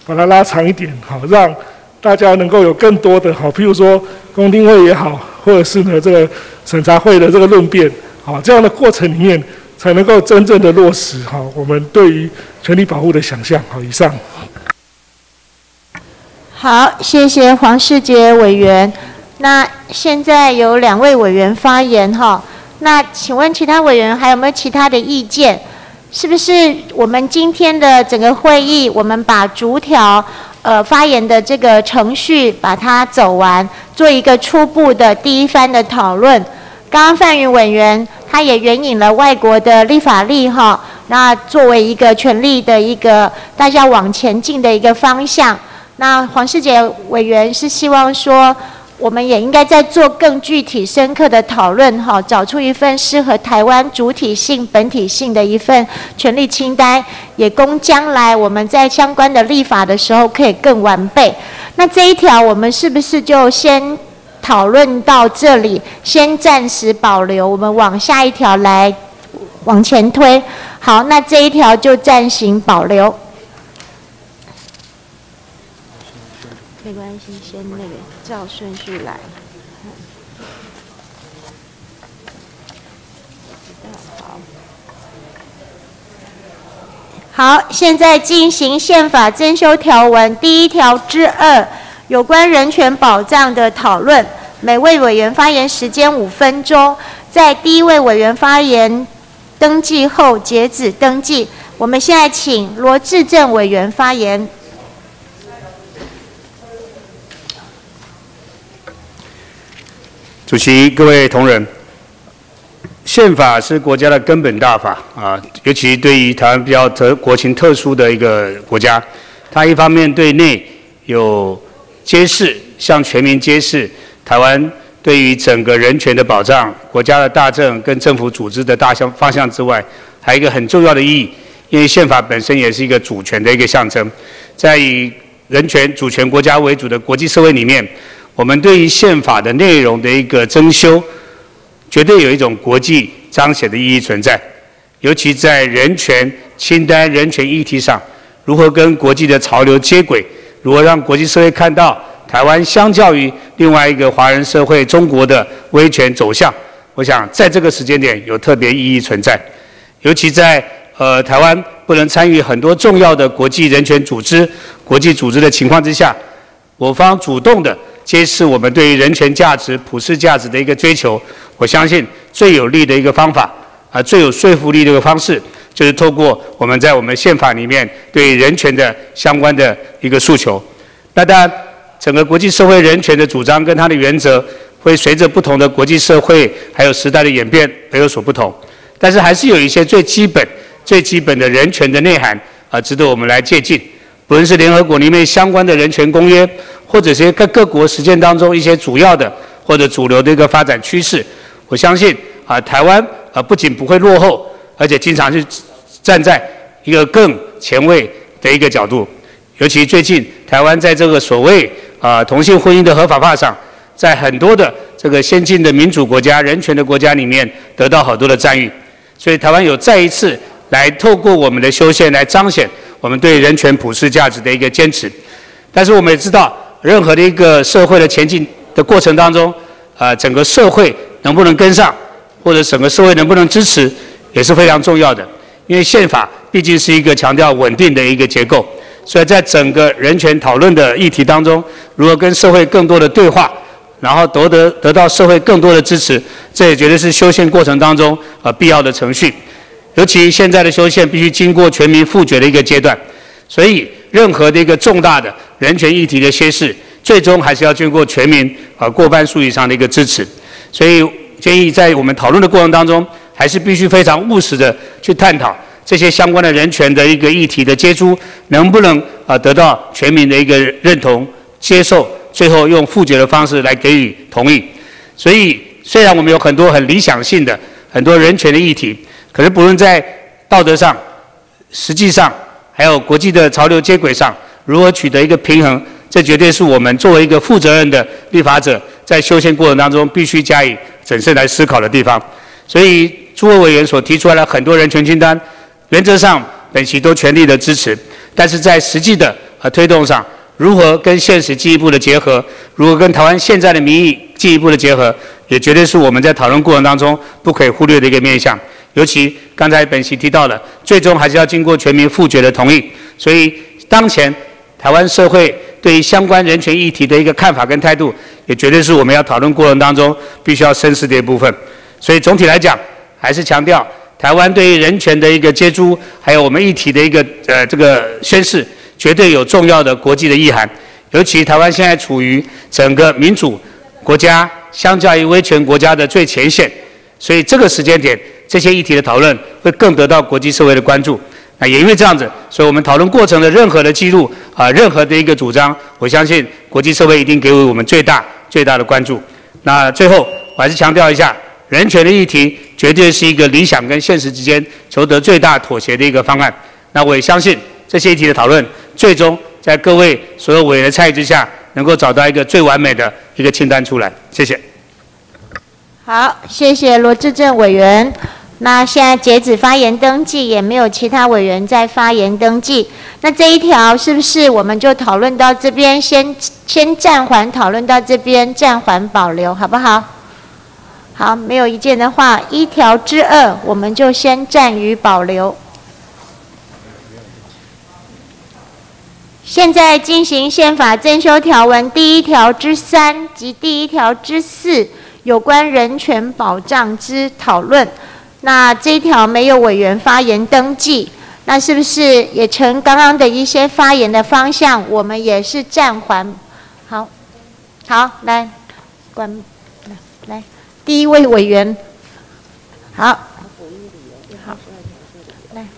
把它拉长一点，好，让大家能够有更多的好，譬如说公听会也好，或者是呢这个审查会的这个论辩，好，这样的过程里面才能够真正的落实好我们对于权利保护的想象。好，以上。 好，谢谢黄世杰委员。那现在有2位委员发言哈，那请问其他委员还有没有其他的意见？是不是我们今天的整个会议，我们把逐条发言的这个程序把它走完，做一个初步的第一番的讨论？刚刚范云委员他也援引了外国的立法例哈，那作为一个权利的一个大家往前进的一个方向。那黄世杰委员是希望说，我们也应该再做更具体深刻的讨论哈，找出一份适合台湾主体性、本体性的一份权利清单，也供将来我们在相关的立法的时候可以更完备。那这一条我们是不是就先讨论到这里，先暂时保留，我们往下一条来往前推？好，那这一条就暂行保留。没关系，先那个照顺序来。好，现在进行宪法增修条文第1条之2，有关人权保障的讨论。每位委员发言时间5分钟，在第1位委员发言登记后截止登记。我们现在请罗致政委员发言。 主席、各位同仁，宪法是国家的根本大法啊，尤其对于台湾比较国情特殊的一个国家，它一方面对内有揭示，向全民揭示台湾对于整个人权的保障、国家的大政跟政府组织的大方向之外，还有一个很重要的意义，因为宪法本身也是一个主权的一个象征，在以人权、主权国家为主的国际社会里面。我们对于宪法的内容的一个增修，绝对有一种国际彰显的意义存在。尤其在人权清单、人权议题上，如何跟国际的潮流接轨，如何让国际社会看到台湾相较于另外一个华人社会中国的威权走向，我想在这个时间点有特别意义存在。尤其在台湾不能参与很多重要的国际人权组织、国际组织的情况之下，我方主动的揭示我们对于人权价值、普世价值的一个追求，我相信最有利的一个方法，最有说服力的一个方式，就是透过我们在我们宪法里面对人权的相关的一个诉求。那当然，整个国际社会人权的主张跟它的原则，会随着不同的国际社会还有时代的演变而有所不同。但是还是有一些最基本的人权的内涵值得我们来借鉴。不论是联合国里面相关的人权公约，或者是各国实践当中一些主要的或者主流的一个发展趋势，我相信台湾不仅不会落后，而且经常是站在一个更前卫的一个角度。尤其最近台湾在这个所谓同性婚姻的合法化上，在很多的这个先进的民主国家、人权的国家里面得到好多的赞誉，所以台湾有再一次来透过我们的修宪来彰显我们对人权普世价值的一个坚持。但是我们也知道，任何的一个社会的前进的过程当中，整个社会能不能跟上，或者整个社会能不能支持，也是非常重要的。因为宪法毕竟是一个强调稳定的一个结构，所以在整个人权讨论的议题当中，如何跟社会更多的对话，然后得到社会更多的支持，这也绝对是修宪过程当中必要的程序。尤其现在的修宪必须经过全民复决的一个阶段，所以任何的一个重大的人权议题的揭示，最终还是要经过全民过半数以上的一个支持。所以建议在我们讨论的过程当中，还是必须非常务实的去探讨这些相关的人权的一个议题的接触，能不能得到全民的一个认同、接受，最后用复决的方式来给予同意。所以虽然我们有很多很理想性的很多人权的议题，可是不论在道德上、实际上，还有国际的潮流接轨上，如何取得一个平衡，这绝对是我们作为一个负责任的立法者，在修宪过程当中必须加以审慎来思考的地方。所以诸位委员所提出来的很多人权清单，原则上本席都全力的支持，但是在实际的推动上，如何跟现实进一步的结合，如何跟台湾现在的民意进一步的结合，也绝对是我们在讨论过程当中不可以忽略的一个面向。尤其刚才本席提到了，最终还是要经过全民复决的同意，所以当前台湾社会对于相关人权议题的一个看法跟态度，也绝对是我们要讨论过程当中必须要深思的一部分。所以总体来讲，还是强调台湾对于人权的一个接触，还有我们议题的一个这个宣示，绝对有重要的国际的意涵。尤其台湾现在处于整个民主国家相较于威权国家的最前线，所以这个时间点，这些议题的讨论会更得到国际社会的关注。那也因为这样子，所以我们讨论过程的任何的记录任何的一个主张，我相信国际社会一定给予我们最大的关注。那最后，我还是强调一下，人权的议题绝对是一个理想跟现实之间求得最大妥协的一个方案。那我也相信这些议题的讨论，最终在各位所有委员的参与之下，能够找到一个最完美的一个清单出来。谢谢。 好，谢谢罗致政委员。那现在截止发言登记，也没有其他委员在发言登记。那这一条是不是我们就讨论到这边，先暂缓讨论到这边，暂缓保留，好不好？好，没有意见的话，1条之2我们就先暂予保留。现在进行宪法增修条文第1条之3及第1条之4有关人权保障之讨论。那这一条没有委员发言登记，那是不是也成刚刚的一些发言的方向？我们也是暂缓。好，来，来，第一位委员，好，来，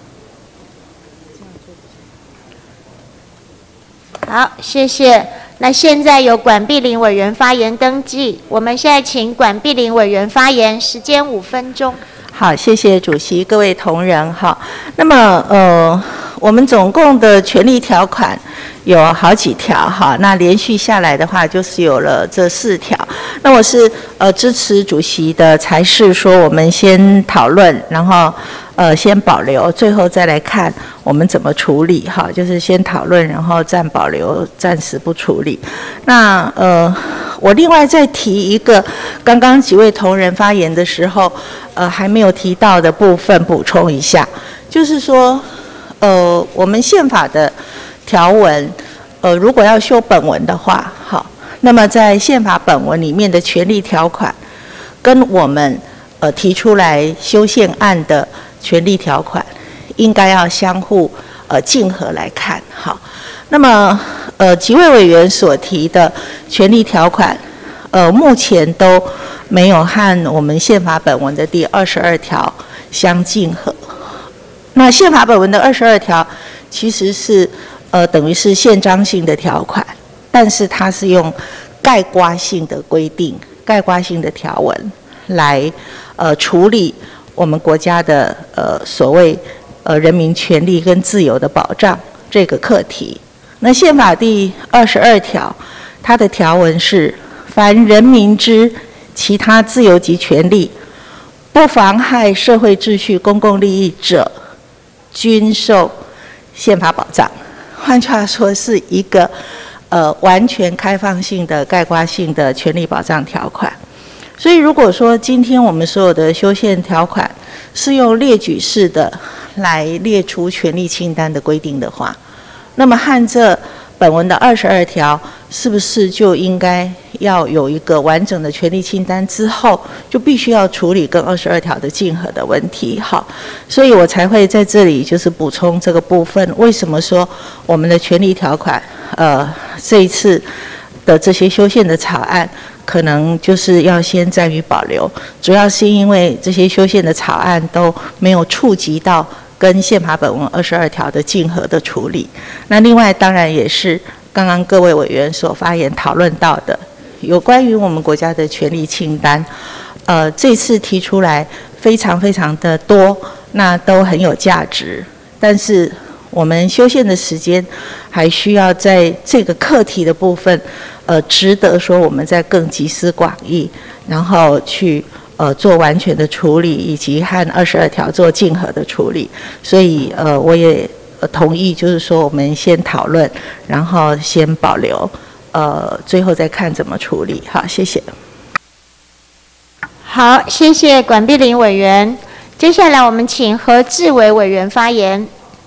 好，谢谢。那现在由管碧玲委员发言登记，我们现在请管碧玲委员发言，时间5分钟。 好，谢谢主席，各位同仁哈。那么我们总共的权利条款有好几条哈，那连续下来的话就是有了这4条。那我是支持主席的裁示，说我们先讨论，然后先保留，最后再来看我们怎么处理哈，就是先讨论，然后暂保留，暂时不处理。那我另外再提一个，刚刚几位同仁发言的时候，还没有提到的部分补充一下，就是说，我们宪法的条文，如果要修本文的话，好，那么在宪法本文里面的权利条款，跟我们提出来修宪案的权利条款，应该要相互竞合来看，好。那么几位委员所提的权利条款，目前都没有和我们宪法本文的第22条相竞合。那宪法本文的22条其实是等于是宪章性的条款，但是它是用概括性的规定、概括性的条文来处理我们国家的所谓人民权利跟自由的保障这个课题。那宪法第22条，它的条文是：凡人民之其他自由及权利，不妨害社会秩序、公共利益者，均受宪法保障。换句话说，是一个完全开放性的、概括性的权利保障条款。所以，如果说今天我们所有的修宪条款是用列举式的来列出权利清单的规定的话，那么和这本文的22条是不是就应该要有一个完整的权利清单之后，就必须要处理跟22条的竞合的问题？好，所以我才会在这里就是补充这个部分。为什么说我们的权利条款，这一次的这些修宪的草案，可能就是要先暂予保留，主要是因为这些修宪的草案都没有触及到跟宪法本文22条的竞合的处理。那另外当然也是刚刚各位委员所发言讨论到的，有关于我们国家的权利清单，这次提出来非常非常的多，那都很有价值，但是我们修宪的时间还需要在这个课题的部分，值得说我们在更集思广益，然后去做完全的处理，以及和22条做竞合的处理。所以我也同意，就是说我们先讨论，然后先保留，最后再看怎么处理。好，谢谢。 好，谢谢管碧玲委员。接下来我们请何志伟委员发言。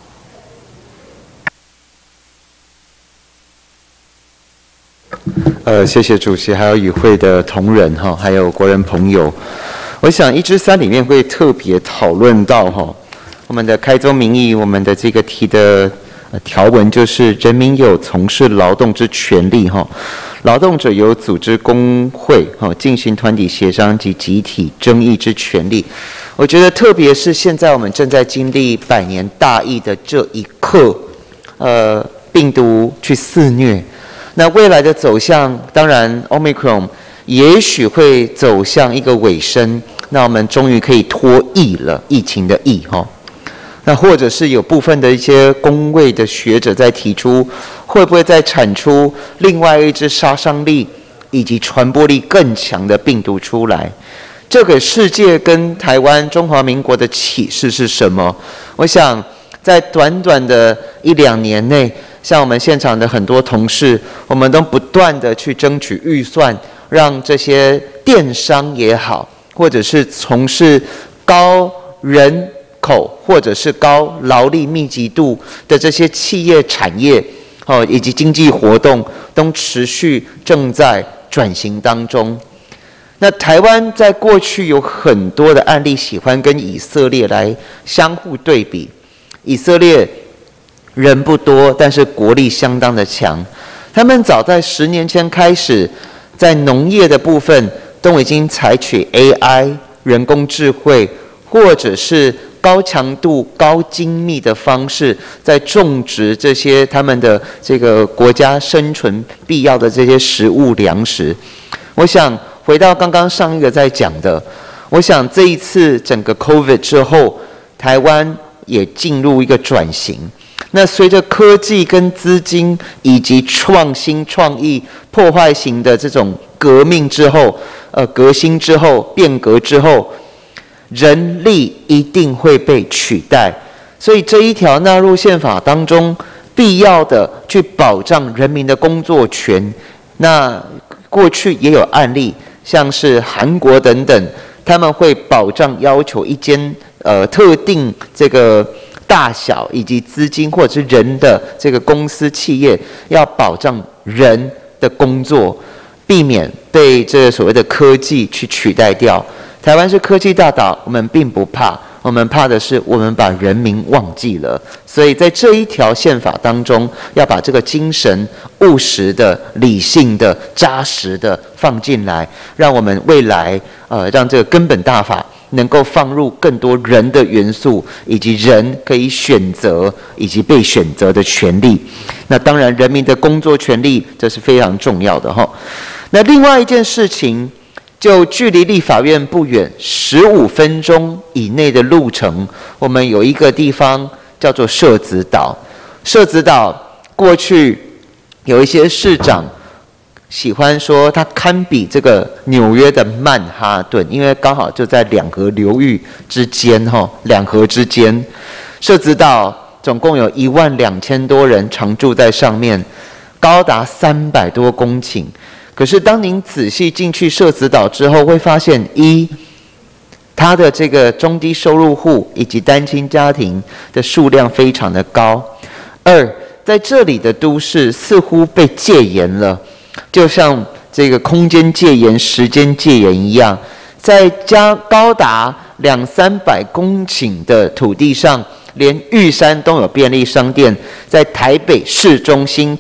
谢谢主席，还有与会的同仁哈，还有国人朋友。我想1之3里面会特别讨论到哈，我们的开宗明义，我们的这个提的条文就是人民有从事劳动之权利哈，劳动者有组织工会哈，进行团体协商及集体争议之权利。我觉得特别是现在我们正在经历100年大疫的这一刻，病毒去肆虐。那未来的走向，当然 Omicron 也许会走向一个尾声，那我们终于可以脱疫了，疫情的疫哈。那或者是有部分的一些公卫的学者在提出，会不会再产出另外一支杀伤力以及传播力更强的病毒出来？这个世界跟台湾中华民国的启示是什么？我想在短短的1、2年内，像我们现场的很多同事，我们都不断的去争取预算，让这些电商也好，或者是从事高人口或者是高劳力密集度的这些企业产业，以及经济活动，都持续正在转型当中。那台湾在过去有很多的案例，喜欢跟以色列来相互对比。以色列人不多，但是国力相当的强。他们早在10年前开始，在农业的部分都已经采取 AI 人工智慧，或者是高强度、高精密的方式，在种植这些他们的这个国家生存必要的这些食物粮食。我想回到刚刚上一个在讲的，我想这一次整个 COVID 之后，台湾也进入一个转型。那随着科技跟资金以及创新创意破坏型的这种革命之后，革新之后，变革之后，人力一定会被取代。所以这一条纳入宪法当中，必要的去保障人民的工作权。那过去也有案例，像是韩国等等，他们会保障要求一间特定这个大小以及资金或者是人的这个公司企业，要保障人的工作，避免被这个所谓的科技去取代掉。台湾是科技大岛，我们并不怕，我们怕的是我们把人民忘记了。所以在这一条宪法当中，要把这个精神务实的、理性的、扎实的放进来，让我们未来让这个根本大法能够放入更多人的元素，以及人可以选择以及被选择的权利。那当然，人民的工作权利这是非常重要的哈。那另外一件事情，就距离立法院不远15分钟以内的路程，我们有一个地方叫做社子岛。社子岛过去有一些市长喜欢说它堪比这个纽约的曼哈顿，因为刚好就在两河流域之间两河之间。社子岛总共有12000多人常住在上面，高达300多公顷。可是当您仔细进去社子岛之后，会发现它的这个中低收入户以及单亲家庭的数量非常的高。2，在这里的都市似乎被戒严了，就像这个空间戒严、时间戒严一样，在高达200-300公顷的土地上，连玉山都有便利商店，在台北市中心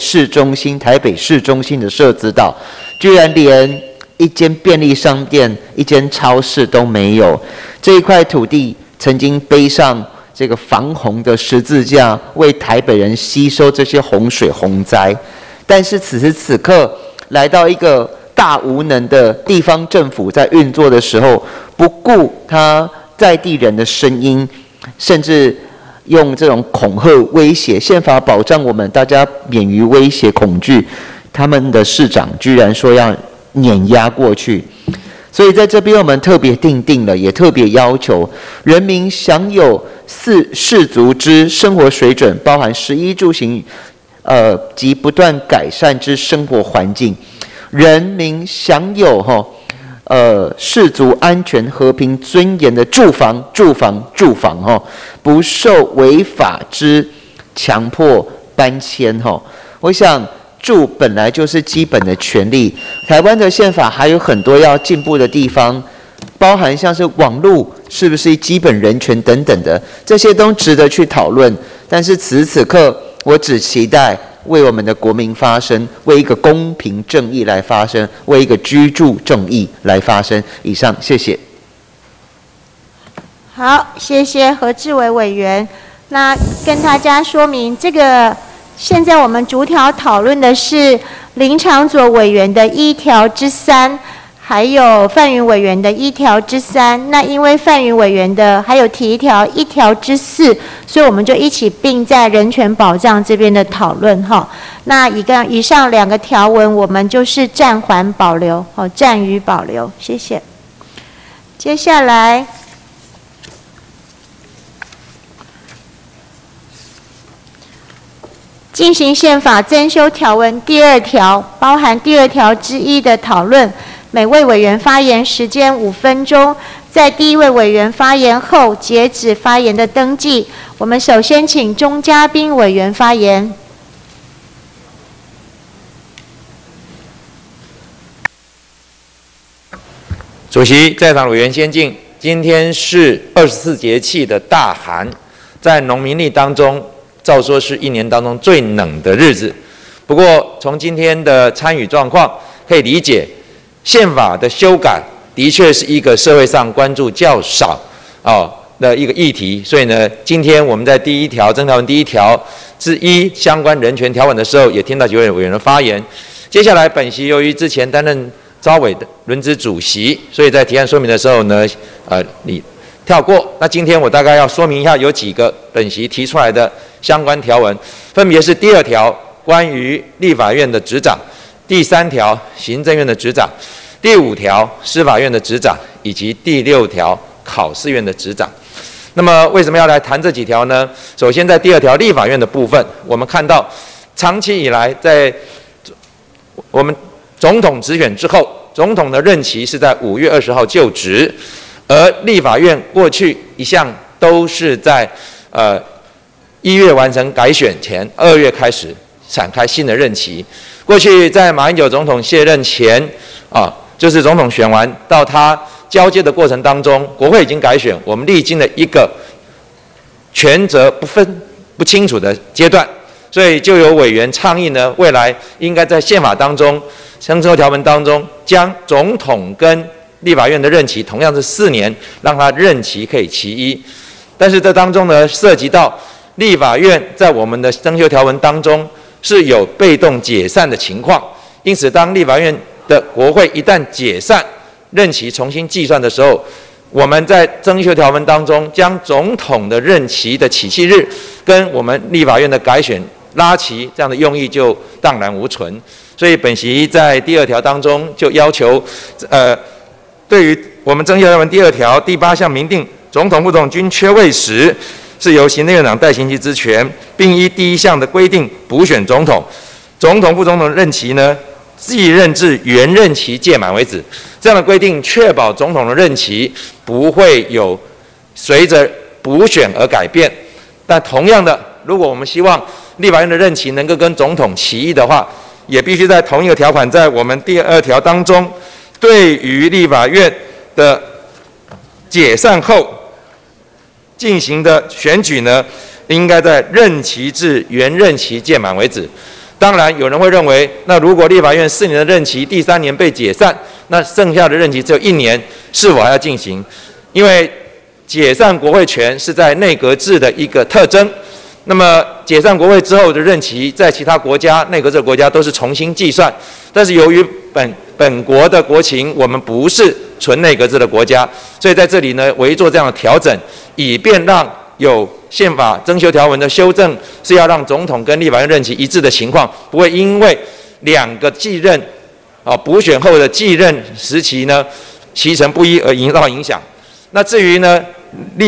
的社子岛，居然连一间便利商店、一间超市都没有。这一块土地曾经背上这个防洪的十字架，为台北人吸收这些洪水洪灾。但是此时此刻，来到一个大无能的地方政府在运作的时候，不顾他在地人的声音，甚至用这种恐吓威胁，宪法保障我们大家免于威胁恐惧，他们的市长居然说要碾压过去。所以在这边我们特别定了，也特别要求人民享有士族之生活水准，包含食衣住行，及不断改善之生活环境，人民享有士族安全、和平、尊严的住房，不受违法之强迫搬迁我想住本来就是基本的权利。台湾的宪法还有很多要进步的地方，包含像是网络是不是基本人权等等的，这些都值得去讨论。但是此时此刻，我只期待为我们的国民发声，为一个公平正义来发声，为一个居住正义来发声。以上，谢谢。 好，谢谢何志伟委员。那跟大家说明，这个现在我们逐条讨论的是林长佐委员的1条之3。还有范云委员的1条之3，那因为范云委员的还有提1条之4，所以我们就一起并在人权保障这边的讨论哈。那以上2个条文，我们就是暂缓保留，暂予保留，谢谢。接下来，进行宪法增修条文第2条，包含第2条之1的讨论。每位委员发言时间5分钟，在第一位委员发言后截止发言的登记。我们首先请钟嘉宾委员发言。 主席，在场委员先进，今天是24节气的大寒，在农民历当中，照说是1年当中最冷的日子。不过，从今天的参与状况可以理解。宪法的修改的确是一个社会上关注较少的一个议题，所以呢，今天我们在第1条增条文第1条之1相关人权条文的时候，也听到几位委员的发言。接下来，本席由于之前担任召委的轮值主席，所以在提案说明的时候呢，你跳过。那今天我大概要说明一下，有几个本席提出来的相关条文，分别是第2条关于立法院的执掌。第3条行政院的执掌，第5条司法院的执掌，以及第6条考试院的执掌。那么为什么要来谈这几条呢？首先在第2条立法院的部分，我们看到长期以来在我们总统直选之后，总统的任期是在5月20号就职，而立法院过去一向都是在1月完成改选前2月开始展开新的任期。过去在马英九总统卸任前就是总统选完到他交接的过程当中，国会已经改选，我们历经了一个权责不清楚的阶段，所以就有委员倡议呢，未来应该在宪法当中增修条文当中，将总统跟立法院的任期同样是4年，让他任期可以其一。但是这当中呢，涉及到立法院在我们的增修条文当中是有被动解散的情况，因此当立法院的国会一旦解散，任期重新计算的时候，我们在增修条文当中将总统的任期的起讫日跟我们立法院的改选拉齐这样的用意就荡然无存。所以本席在第2条当中就要求，对于我们增修条文第2条第8项明定总统、副总统均缺位时，是由行政院长代行其职权，并依第1项的规定补选总统。总统、副总统任期呢，继任至原任期届满为止。这样的规定确保总统的任期不会有随着补选而改变。但同样的，如果我们希望立法院的任期能够跟总统齐一的话，也必须在同一个条款，在我们第2条当中，对于立法院的解散后进行的选举呢，应该在任期至原任期届满为止。当然，有人会认为，那如果立法院4年的任期第3年被解散，那剩下的任期只有1年，是否还要进行？因为解散国会权是在内阁制的一个特征。那么解散国会之后的任期，在其他国家内阁制国家都是重新计算，但是由于本国的国情，我们不是纯内阁制的国家，所以在这里呢，我一做这样的调整，以便让有宪法增修条文的修正，是要让总统跟立法院任期一致的情况，不会因为2个继任补选后的继任时期呢，期程不一而影响。那至于呢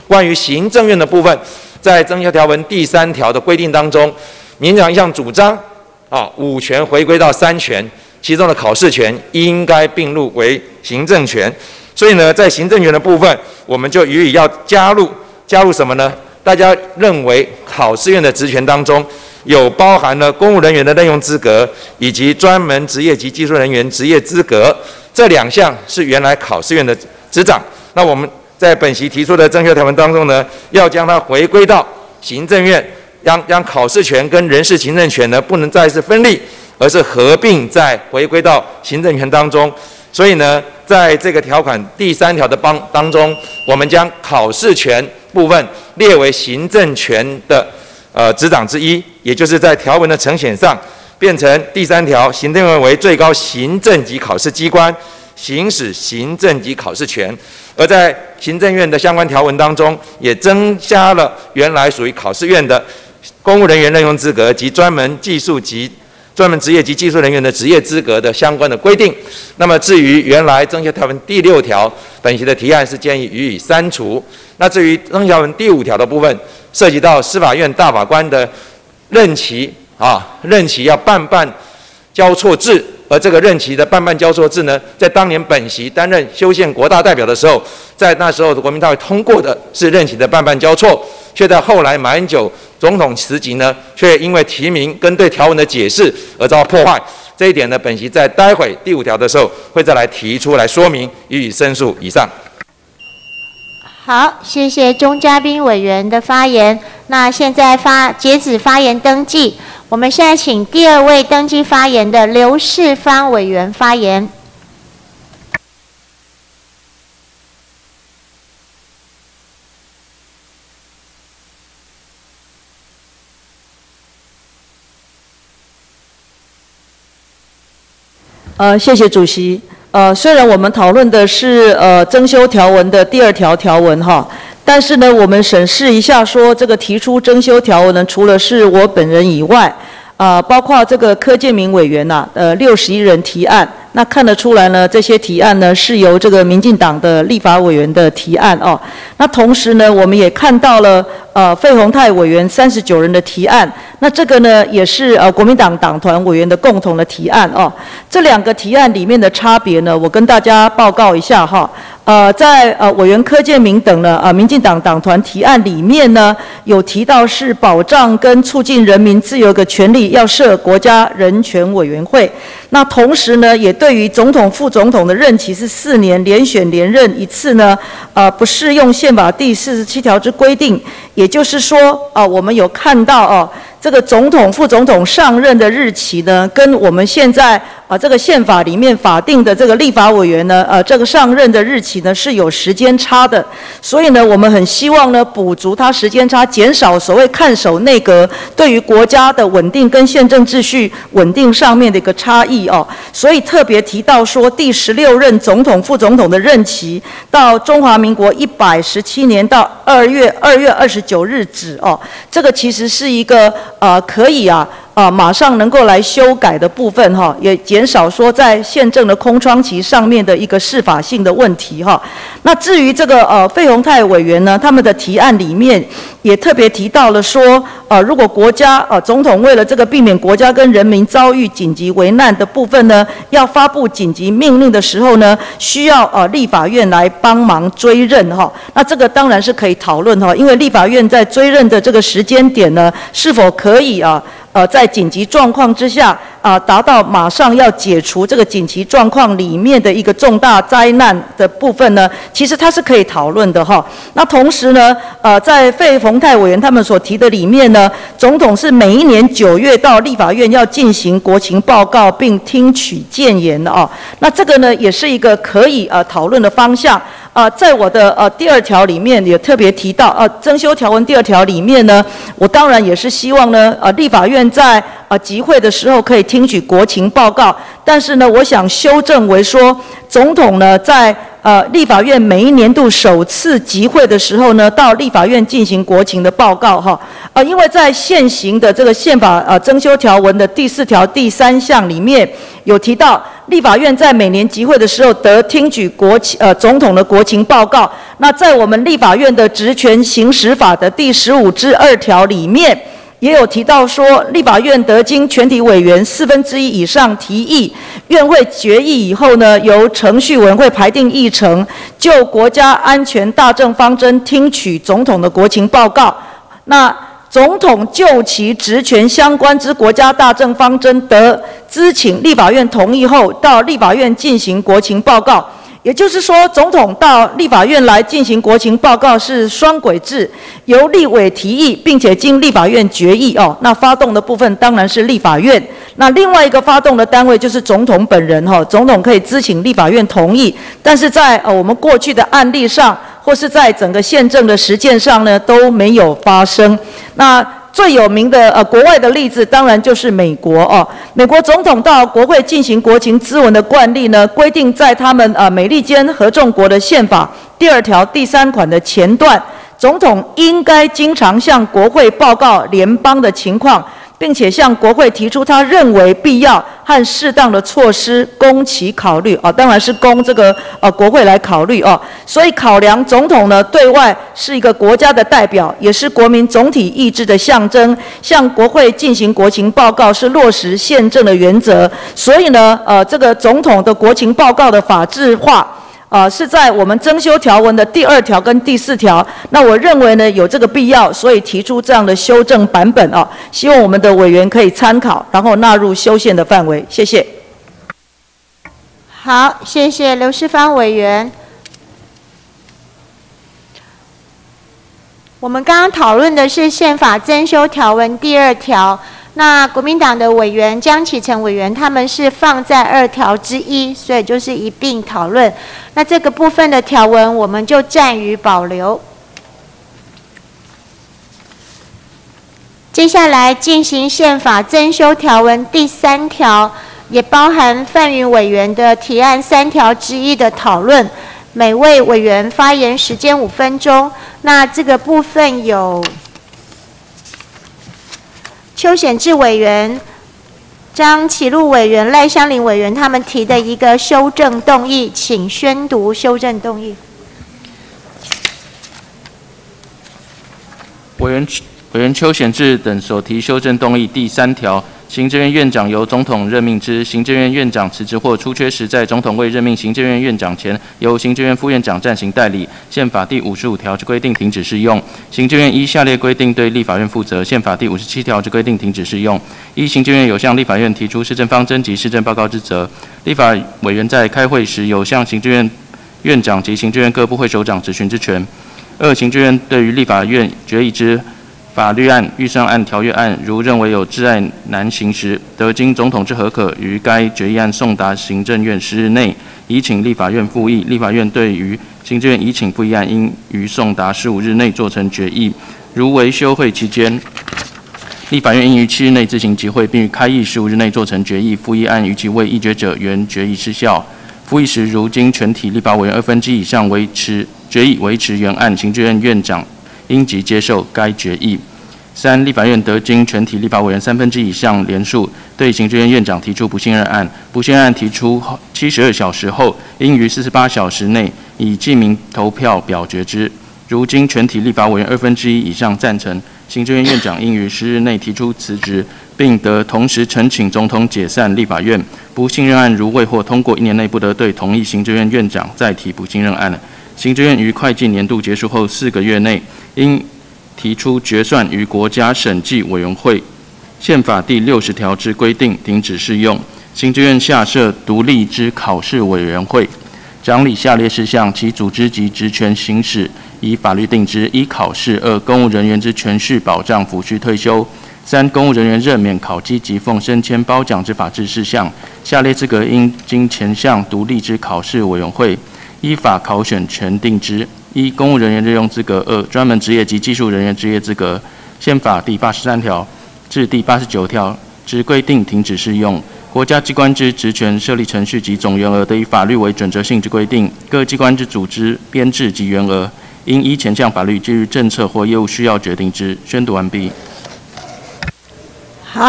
关于行政院的部分，在增修条文第3条的规定当中，民进党一项主张5权回归到3权，其中的考试权应该并入为行政权。所以呢，在行政权的部分，我们就予以要加入什么呢？大家认为考试院的职权当中，有包含了公务人员的任用资格以及专门职业及技术人员职业资格，这2项是原来考试院的执掌。那我们在本席提出的增修条文当中呢，要将它回归到行政院，让考试权跟人事行政权呢不能再是分立，而是合并再回归到行政权当中。所以呢，在这个条款第3条的当中，我们将考试权部分列为行政权的执掌之一，也就是在条文的呈现上变成第3条，行政院为最高行政级考试机关，行使行政级考试权。而在行政院的相关条文当中，也增加了原来属于考试院的公务人员任用资格及专门职业及技术人员的职业资格的相关的规定。那么至于原来增修条文第6条，本席的提案是建议予以删除。那至于增修条文第5条的部分，涉及到司法院大法官的任期要半交错制，而这个任期的半交错制呢，在当年本席担任修宪国大代表的时候，在那时候的国民大会通过的是任期的半交错，却在后来马英九总统时期呢，却因为提名跟对条文的解释而遭到破坏。这一点呢，本席在待会第5条的时候会再来提出来说明，予以申述。以上。 好，谢谢钟嘉宾委员的发言。那现在截止发言登记。我们现在请第2位登记发言的刘世芳委员发言。 谢谢主席。虽然我们讨论的是增修条文的第2条条文哈，但是呢，我们审视一下说这个提出增修条文呢，除了是我本人以外，包括这个柯建铭委员61人提案。那看得出来呢，这些提案呢是由这个民进党的立法委员的提案哦。那同时呢，我们也看到了费鸿泰委员39人的提案。那这个呢也是国民党党团委员的共同的提案哦。这2个提案里面的差别呢，我跟大家报告一下哈。在委员柯建铭等呢民进党党团提案里面呢，有提到是保障跟促进人民自由的权利要设国家人权委员会。那同时呢，也对于总统、副总统的任期是4年，连选连任1次呢，不适用宪法第47条之规定。也就是说，我们有看到这个总统、副总统上任的日期呢，跟我们现在这个宪法里面法定的这个立法委员呢，这个上任的日期呢是有时间差的。所以呢，我们很希望呢补足它时间差，减少所谓看守内阁对于国家的稳定跟宪政秩序稳定上面的一个差异哦。所以特别提到说，第16任总统、副总统的任期到中华民国117年到2月29日止哦，这个其实是一个可以马上能够来修改的部分哈，也减少说在宪政的空窗期上面的一个适法性的问题哈。那至于这个费鸿泰委员呢，他们的提案里面也特别提到了说，如果国家总统为了这个避免国家跟人民遭遇紧急危难的部分呢，要发布紧急命令的时候呢，需要立法院来帮忙追认哈。那这个当然是可以讨论哈，因为立法院在追认的这个时间点呢，是否可以在紧急状况之下达到马上要解除这个紧急状况里面的一个重大灾难的部分呢，其实它是可以讨论的哈。那同时呢，在费鸿泰委员他们所提的里面呢，总统是每一年9月到立法院要进行国情报告并听取建言的哦。那这个呢，也是一个可以讨论的方向。在我的第2条里面也特别提到，增修条文第2条里面呢，我当然也是希望呢，立法院在集会的时候可以听取国情报告，但是呢，我想修正为说，总统呢在立法院每一年度首次集会的时候呢，到立法院进行国情的报告哈。因为在现行的这个宪法增修条文的第4条第3项里面有提到， 立法院在每年集会的时候得听取总统的国情报告。那在我们立法院的职权行使法的第15之2条里面，也有提到说，立法院得经全体委员1/4以上提议，院会决议以后呢，由程序委员会排定议程，就国家安全大政方针听取总统的国情报告。那总统就其职权相关之国家大政方针得咨请立法院同意后，到立法院进行国情报告。也就是说，总统到立法院来进行国情报告是双轨制，由立委提议，并且经立法院决议哦。那发动的部分当然是立法院，那另外一个发动的单位就是总统本人哈。总统可以咨请立法院同意，但是在我们过去的案例上，或是在整个宪政的实践上呢，都没有发生。那最有名的国外的例子，当然就是美国哦。美国总统到国会进行国情咨文的惯例呢，规定在他们美利坚合众国的宪法第2条第3款的前段，总统应该经常向国会报告联邦的情况，并且向国会提出他认为必要和适当的措施，供其考虑哦。当然是供这个国会来考虑哦。所以考量总统呢，对外是一个国家的代表，也是国民总体意志的象征，向国会进行国情报告是落实宪政的原则。所以呢，这个总统的国情报告的法制化。是在我们增修条文的第2条跟第4条，那我认为呢有这个必要，所以提出这样的修正版本哦，希望我们的委员可以参考，然后纳入修宪的范围。谢谢。 好，谢谢刘世芳委员。我们刚刚讨论的是宪法增修条文第2条。那国民党的委员江启臣委员他们是放在2条之一，所以就是一并讨论。那这个部分的条文我们就暂予保留。接下来进行宪法增修条文第3条，也包含范云委员的提案3条之一的讨论。每位委员发言时间5分钟。那这个部分有邱显智委员、张启禄委员、赖香伶委员他们提的一个修正动议，请宣读修正动议。 委员邱显智等所提修正动议第3条，行政院院长由总统任命之，行政院院长辞职或出缺时，在总统未任命行政院院长前，由行政院副院长暂行代理。宪法第55条之规定停止适用。行政院依下列规定对立法院负责。宪法第57条之规定停止适用。一、行政院有向立法院提出施政方针及施政报告之责，立法委员在开会时有向行政院院长及行政院各部会首长质询之权。二、行政院对于立法院决议之法律案、预算案、条约案，如认为有窒碍难行时，得经总统之核可，于该决议案送达行政院10日内，移请立法院复议。立法院对于行政院移请复议案，应于送达15日内做成决议。如为休会期间，立法院应于7日内自行集会，并于开议15日内做成决议。复议案逾期未议决者，原决议失效。复议时，如经全体立法委员1/2以上决议维持原案，行政院院长应即接受该决议。3、立法院得经全体立法委员1/3以上联署，对行政院院长提出不信任案。不信任案提出72小时后，应于48小时内以记名投票表决之。如经全体立法委员1/2以上赞成，行政院院长应于10日内提出辞职，并得同时呈请总统解散立法院。不信任案如未获通过1年内，不得对同意行政院院长再提不信任案。行政院于会计年度结束后4个月内，应提出决算于国家审计委员会。宪法第60条之规定停止适用。行政院下设独立之考试委员会，掌理下列事项，其组织及职权行使依法律定之：一、考试；二、公务人员之权序保障、抚恤、退休；三、公务人员任免、考绩、级俸、升迁、褒奖之法制事项。下列资格应经前项独立之考试委员会依法考选权定之：一、公务人员任用资格；二、专门职业及技术人员职业资格。宪法第83条至第89条之规定停止适用。国家机关之职权、设立程序及总员额得以法律为准则性之规定。各机关之组织、编制及员额，应依前项法律基于政策或业务需要决定之。宣读完毕。 好，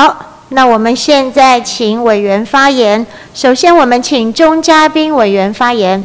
那我们现在请委员发言。首先，我们请钟嘉宾委员发言。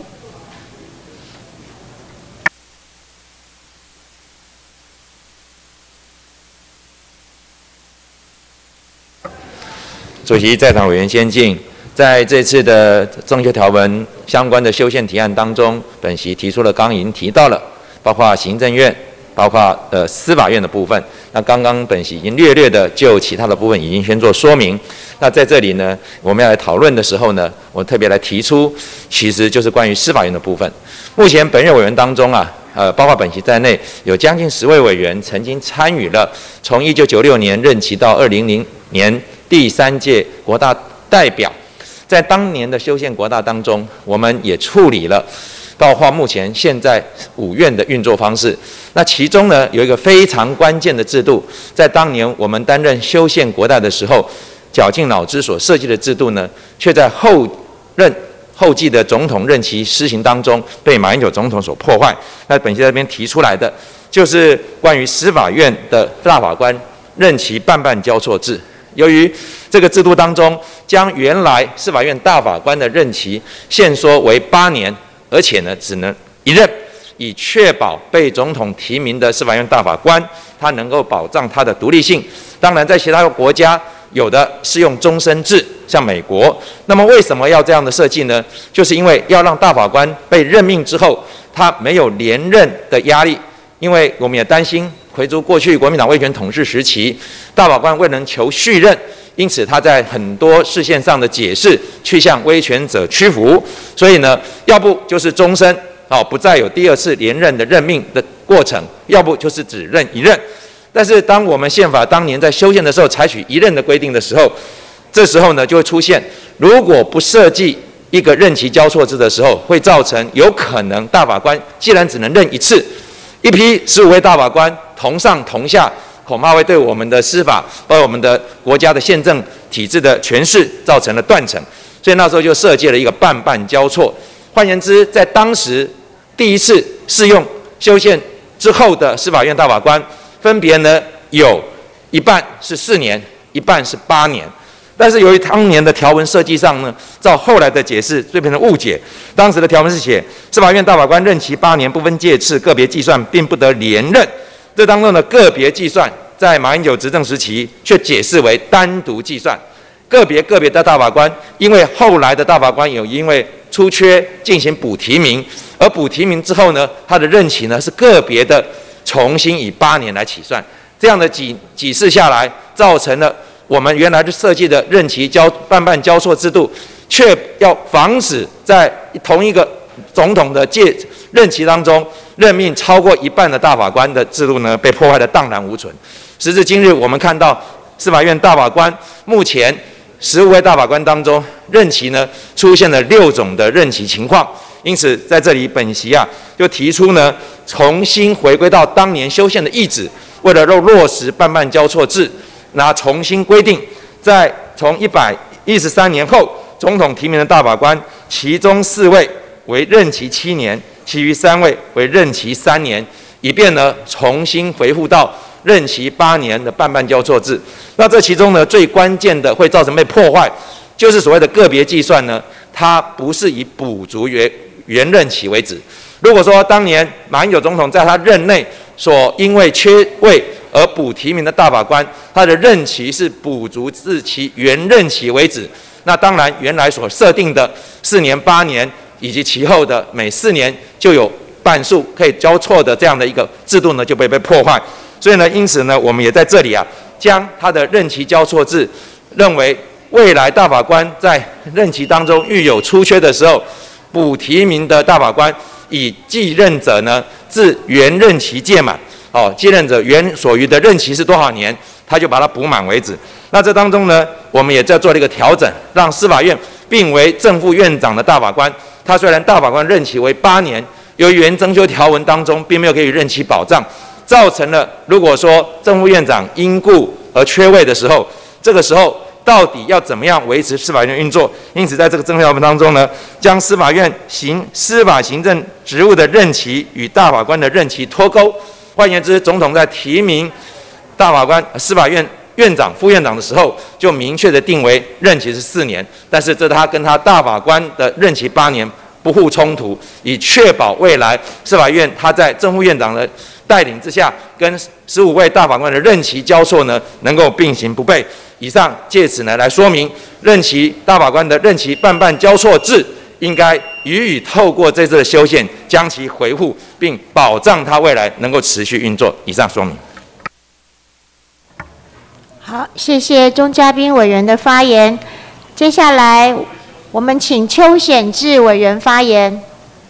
主席，在场委员先进。在这次的增修条文相关的修宪提案当中，本席提出了刚已经提到了，包括行政院、包括司法院的部分。那刚刚本席已经略略的就其他的部分已经先做说明。那在这里呢，我们要来讨论的时候呢，我特别来提出，其实就是关于司法院的部分。目前本院委员当中啊，包括本席在内，有将近10位委员曾经参与了从1996年任期到2000年第3届国大代表。在当年的修宪国大当中，我们也处理了包括目前现在5院的运作方式。那其中呢，有一个非常关键的制度，在当年我们担任修宪国大的时候，绞尽脑汁所设计的制度呢，却在后继的总统任期施行当中被马英九总统所破坏。那本席在这边提出来的，就是关于司法院的大法官任期半交错制。由于这个制度当中，将原来司法院大法官的任期限缩为8年，而且呢只能1任，以确保被总统提名的司法院大法官，他能够保障他的独立性。当然，在其他的国家，有的是用终身制，像美国。那么为什么要这样的设计呢？就是因为要让大法官被任命之后，他没有连任的压力，因为我们也担心。回族过去国民党威权统治时期，大法官未能求续任，因此他在很多事件上的解释去向威权者屈服。所以呢，要不就是终身，不再有第2次连任的任命的过程；要不就是只任1任。但是当我们宪法当年在修宪的时候采取1任的规定的时候，这时候呢就会出现，如果不设计一个任期交错制的时候，会造成有可能大法官既然只能任1次，一批15位大法官同上同下，恐怕会对我们的司法，包括我们的国家的宪政体制的诠释造成了断层。所以那时候就设计了一个半交错。换言之，在当时第1次适用修宪之后的司法院大法官，分别呢有一半是4年，一半是8年。但是由于当年的条文设计上呢，照后来的解释，就变成误解。当时的条文是写司法院大法官任期8年，不分届次，个别计算，并不得连任。这当中的个别计算，在马英九执政时期却解释为单独计算。个别的大法官，因为后来的大法官有因为出缺进行补提名，而补提名之后呢，他的任期呢是个别的重新以8年来起算。这样的几次下来，造成了我们原来设计的任期半交错制度，却要防止在同一个总统的任期当中，任命超过1半的大法官的制度呢，被破坏得荡然无存。时至今日，我们看到司法院大法官目前15位大法官当中，任期呢出现了6种的任期情况。因此，在这里本席就提出呢，重新回归到当年修宪的意旨，为了落实半交错制。重新规定，在从113年后总统提名的大法官，其中4位为任期7年，其余3位为任期3年，以便呢重新回复到任期8年的半交错制。那这其中呢最关键的会造成被破坏，就是所谓的个别计算呢，它不是以补足原任期为止。如果说当年马英九总统在他任内所因为缺位而补提名的大法官，他的任期是补足至其原任期为止，那当然原来所设定的4年、8年以及其后的每4年就有半数可以交错的这样的一个制度呢，就被破坏。所以呢，因此呢，我们也在这里将他的任期交错制，认为未来大法官在任期当中遇有出缺的时候，补提名的大法官以继任者呢自原任期届满。继任者原所余的任期是多少年，他就把它补满为止。那这当中呢，我们也在做了一个调整，让司法院并为正副院长的大法官，他虽然大法官任期为8年，由于原增修条文当中并没有给予任期保障，造成了如果说正副院长因故而缺位的时候，这个时候到底要怎么样维持司法院运作？因此，在这个增修条文当中呢，将司法院司法行政职务的任期与大法官的任期脱钩。换言之，总统在提名大法官、司法院院长、副院长的时候，就明确的定为任期是4年，但是这他跟他大法官的任期8年不互冲突，以确保未来司法院他在正副院长的带领之下，跟15位大法官的任期交错呢，能够并行不悖。以上借此呢来说明，大法官的任期半交错制，应该予以透过这次的修宪，将其维护，并保障它未来能够持续运作。以上说明。 好，谢谢钟嘉宾委员的发言。接下来，我们请邱显智委员发言。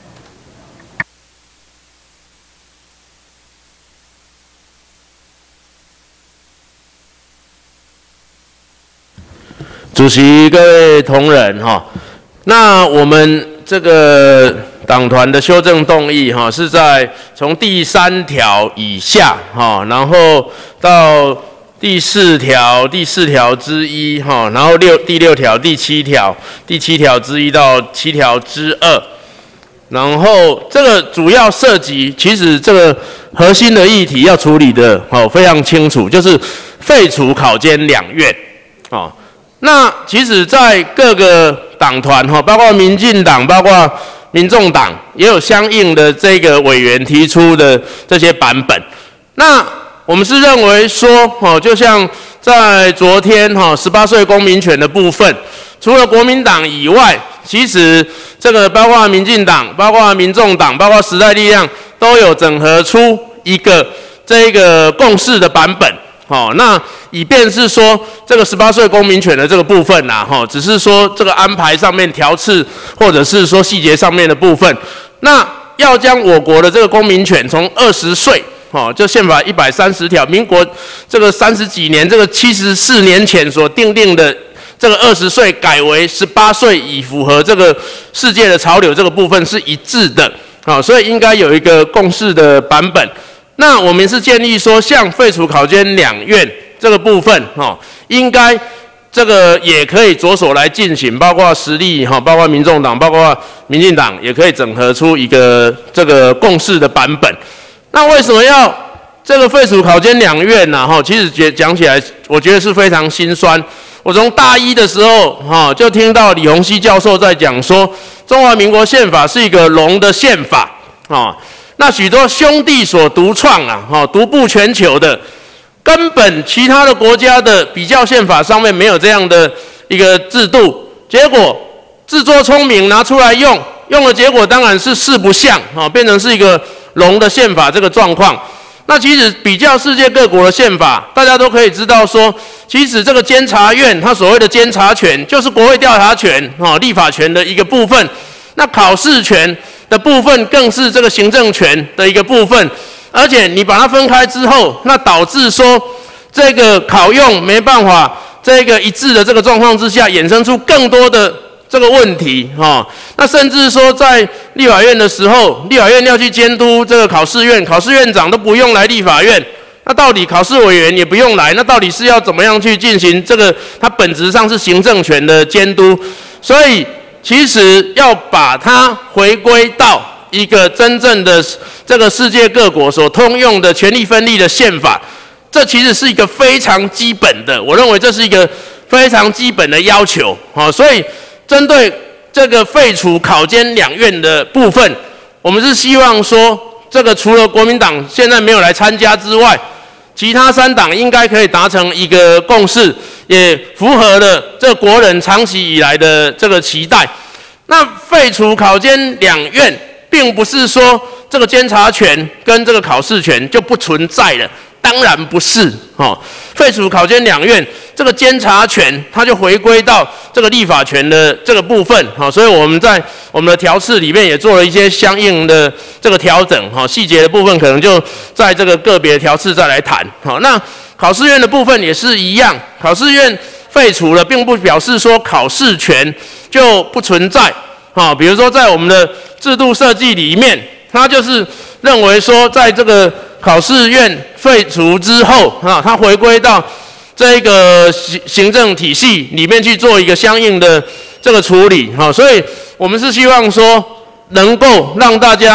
主席、各位同仁哈，那我们这个党团的修正动议哈，是在从第3条以下哈，然后到第4条之一哈，然后第6条、第7条、第7条之一到7条之2，然后这个主要涉及，其实这个核心的议题要处理的非常清楚，就是废除考监2院啊。那其实，在各个党团包括民进党、包括民众党，也有相应的这个委员提出的这些版本。那我们是认为说，就像在昨天18岁公民权的部分，除了国民党以外，其实这个包括民进党、包括民众党、包括时代力量，都有整合出一个这个共识的版本。那以便是说这个18岁公民权的这个部分只是说这个安排上面条次，或者是说细节上面的部分，那要将我国的这个公民权从20岁，就宪法130条，民国这个30几年，这个74年前所定的这个20岁改为18岁，以符合这个世界的潮流，这个部分是一致的，所以应该有一个共识的版本。那我们是建议说，像废除考监2院这个部分，应该这个也可以着手来进行，包括时力，包括民众党，包括民进党，也可以整合出一个这个共识的版本。那为什么要这个废除考监2院呢？其实讲起来，我觉得是非常心酸。我从大一的时候，就听到李鸿禧教授在讲说，中华民国宪法是一个龙的宪法，那许多兄弟所独创独步全球的，根本其他的国家的比较宪法上面没有这样的一个制度，结果自作聪明拿出来用的结果当然是四不像变成是一个龙的宪法这个状况。那其实比较世界各国的宪法，大家都可以知道说，其实这个监察院它所谓的监察权，就是国会调查权立法权的一个部分。那考试权的部分更是这个行政权的一个部分，而且你把它分开之后，那导致说这个考用没办法这个一致的这个状况之下，衍生出更多的这个问题那甚至说在立法院的时候，立法院要去监督这个考试院，考试院长都不用来立法院，那到底考试委员也不用来，那到底是要怎么样去进行这个？它本质上是行政权的监督，所以其实要把它回归到一个真正的这个世界各国所通用的权力分立的宪法，这其实是一个非常基本的，我认为这是一个非常基本的要求所以针对这个废除考监2院的部分，我们是希望说，这个除了国民党现在没有来参加之外，其他3党应该可以达成一个共识，也符合了这个国人长期以来的这个期待。那废除考监2院，并不是说这个监察权跟这个考试权就不存在了，当然不是废除考监2院，这个监察权它就回归到这个立法权的这个部分所以我们在我们的条次里面也做了一些相应的这个调整细节的部分可能就在这个个别条次再来谈那考试院的部分也是一样，考试院废除了，并不表示说考试权就不存在比如说在我们的制度设计里面，它就是认为说，在这个考试院废除之后它回归到这个行政体系里面去做一个相应的这个处理所以我们是希望说，能够让大家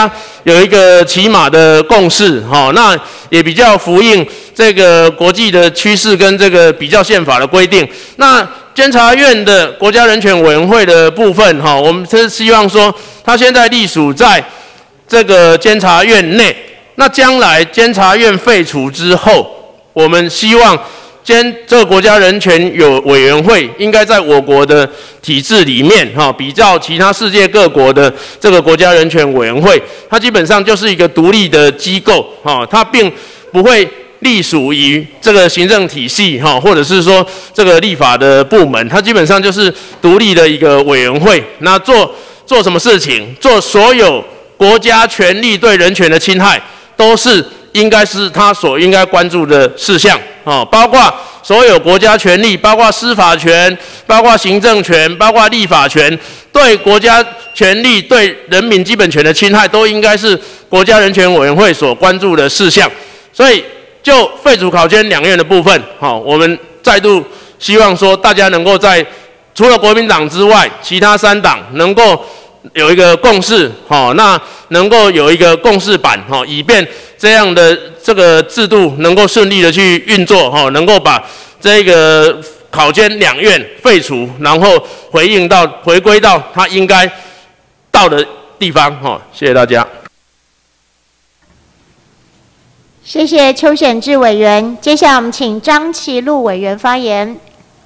有一个起码的共识，那也比较符应这个国际的趋势跟这个比较宪法的规定。那监察院的国家人权委员会的部分，我们是希望说，它现在隶属在这个监察院内。那将来监察院废除之后，我们希望这个国家人权委员会应该在我国的体制里面，比较其他世界各国的这个国家人权委员会，它基本上就是一个独立的机构，它并不会隶属于这个行政体系，或者是说这个立法的部门，它基本上就是独立的一个委员会。那做什么事情，做所有国家权力对人权的侵害，都是应该是他所应该关注的事项，包括所有国家权力，包括司法权，包括行政权，包括立法权，对国家权力对人民基本权的侵害，都应该是国家人权委员会所关注的事项。所以就废除考监两院的部分，我们再度希望说，大家能够在除了国民党之外，其他3党能够有一个共识，那能够有一个共识版，以便这样的这个制度能够顺利的去运作，能够把这个考监两院废除，然后回归到它应该到的地方，谢谢大家。 谢谢邱显智委员。接下来我们请张其禄委员发言。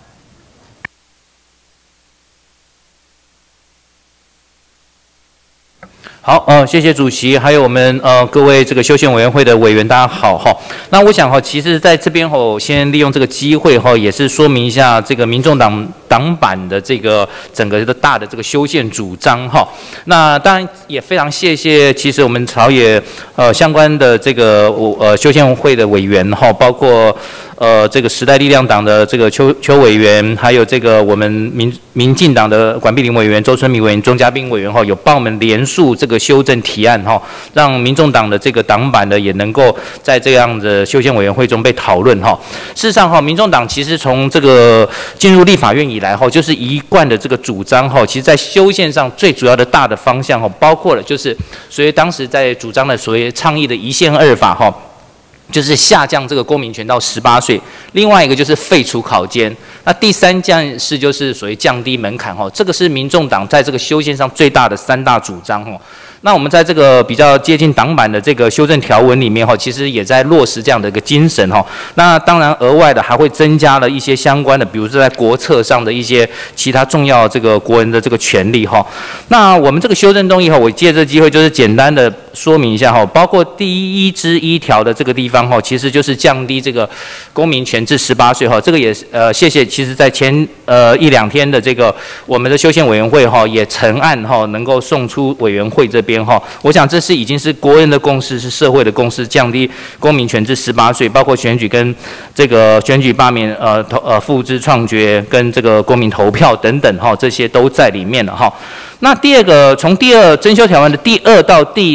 好，谢谢主席，还有我们各位这个修宪委员会的委员，大家好哈。那我想其实在这边先利用这个机会也是说明一下这个民众党版的这个整个的大的这个修宪主张哈。那当然也非常谢谢，其实我们朝野相关的这个修宪会的委员包括这个时代力量党的这个邱委员，还有这个我们民进党的管碧玲委员、周春米委员、钟嘉宾委员有帮我们联署这个修正提案让民众党的这个党版的也能够在这样的修宪委员会中被讨论事实上民众党其实从这个进入立法院以来就是一贯的这个主张其实在修宪上最主要的大的方向包括了就是所谓当时在主张的所谓倡议的1宪2法就是下降这个公民权到18岁，另外一个就是废除考监，那第3件事就是所谓降低门槛这个是民众党在这个修宪上最大的3大主张那我们在这个比较接近党版的这个修正条文里面其实也在落实这样的一个精神那当然额外的还会增加了一些相关的，比如说在国策上的一些其他重要这个国人的这个权利那我们这个修正动议我借这机会就是简单的说明一下包括第1条的这个地方其实就是降低这个公民权至18岁这个也谢谢，其实在前1-2天的这个我们的修宪委员会也成案能够送出委员会这边我想这是已经是国人的共识，是社会的共识，降低公民权至18岁，包括选举跟这个选举罢免复制创决跟这个公民投票等等这些都在里面了那第二个，从第2增修条文的第2到第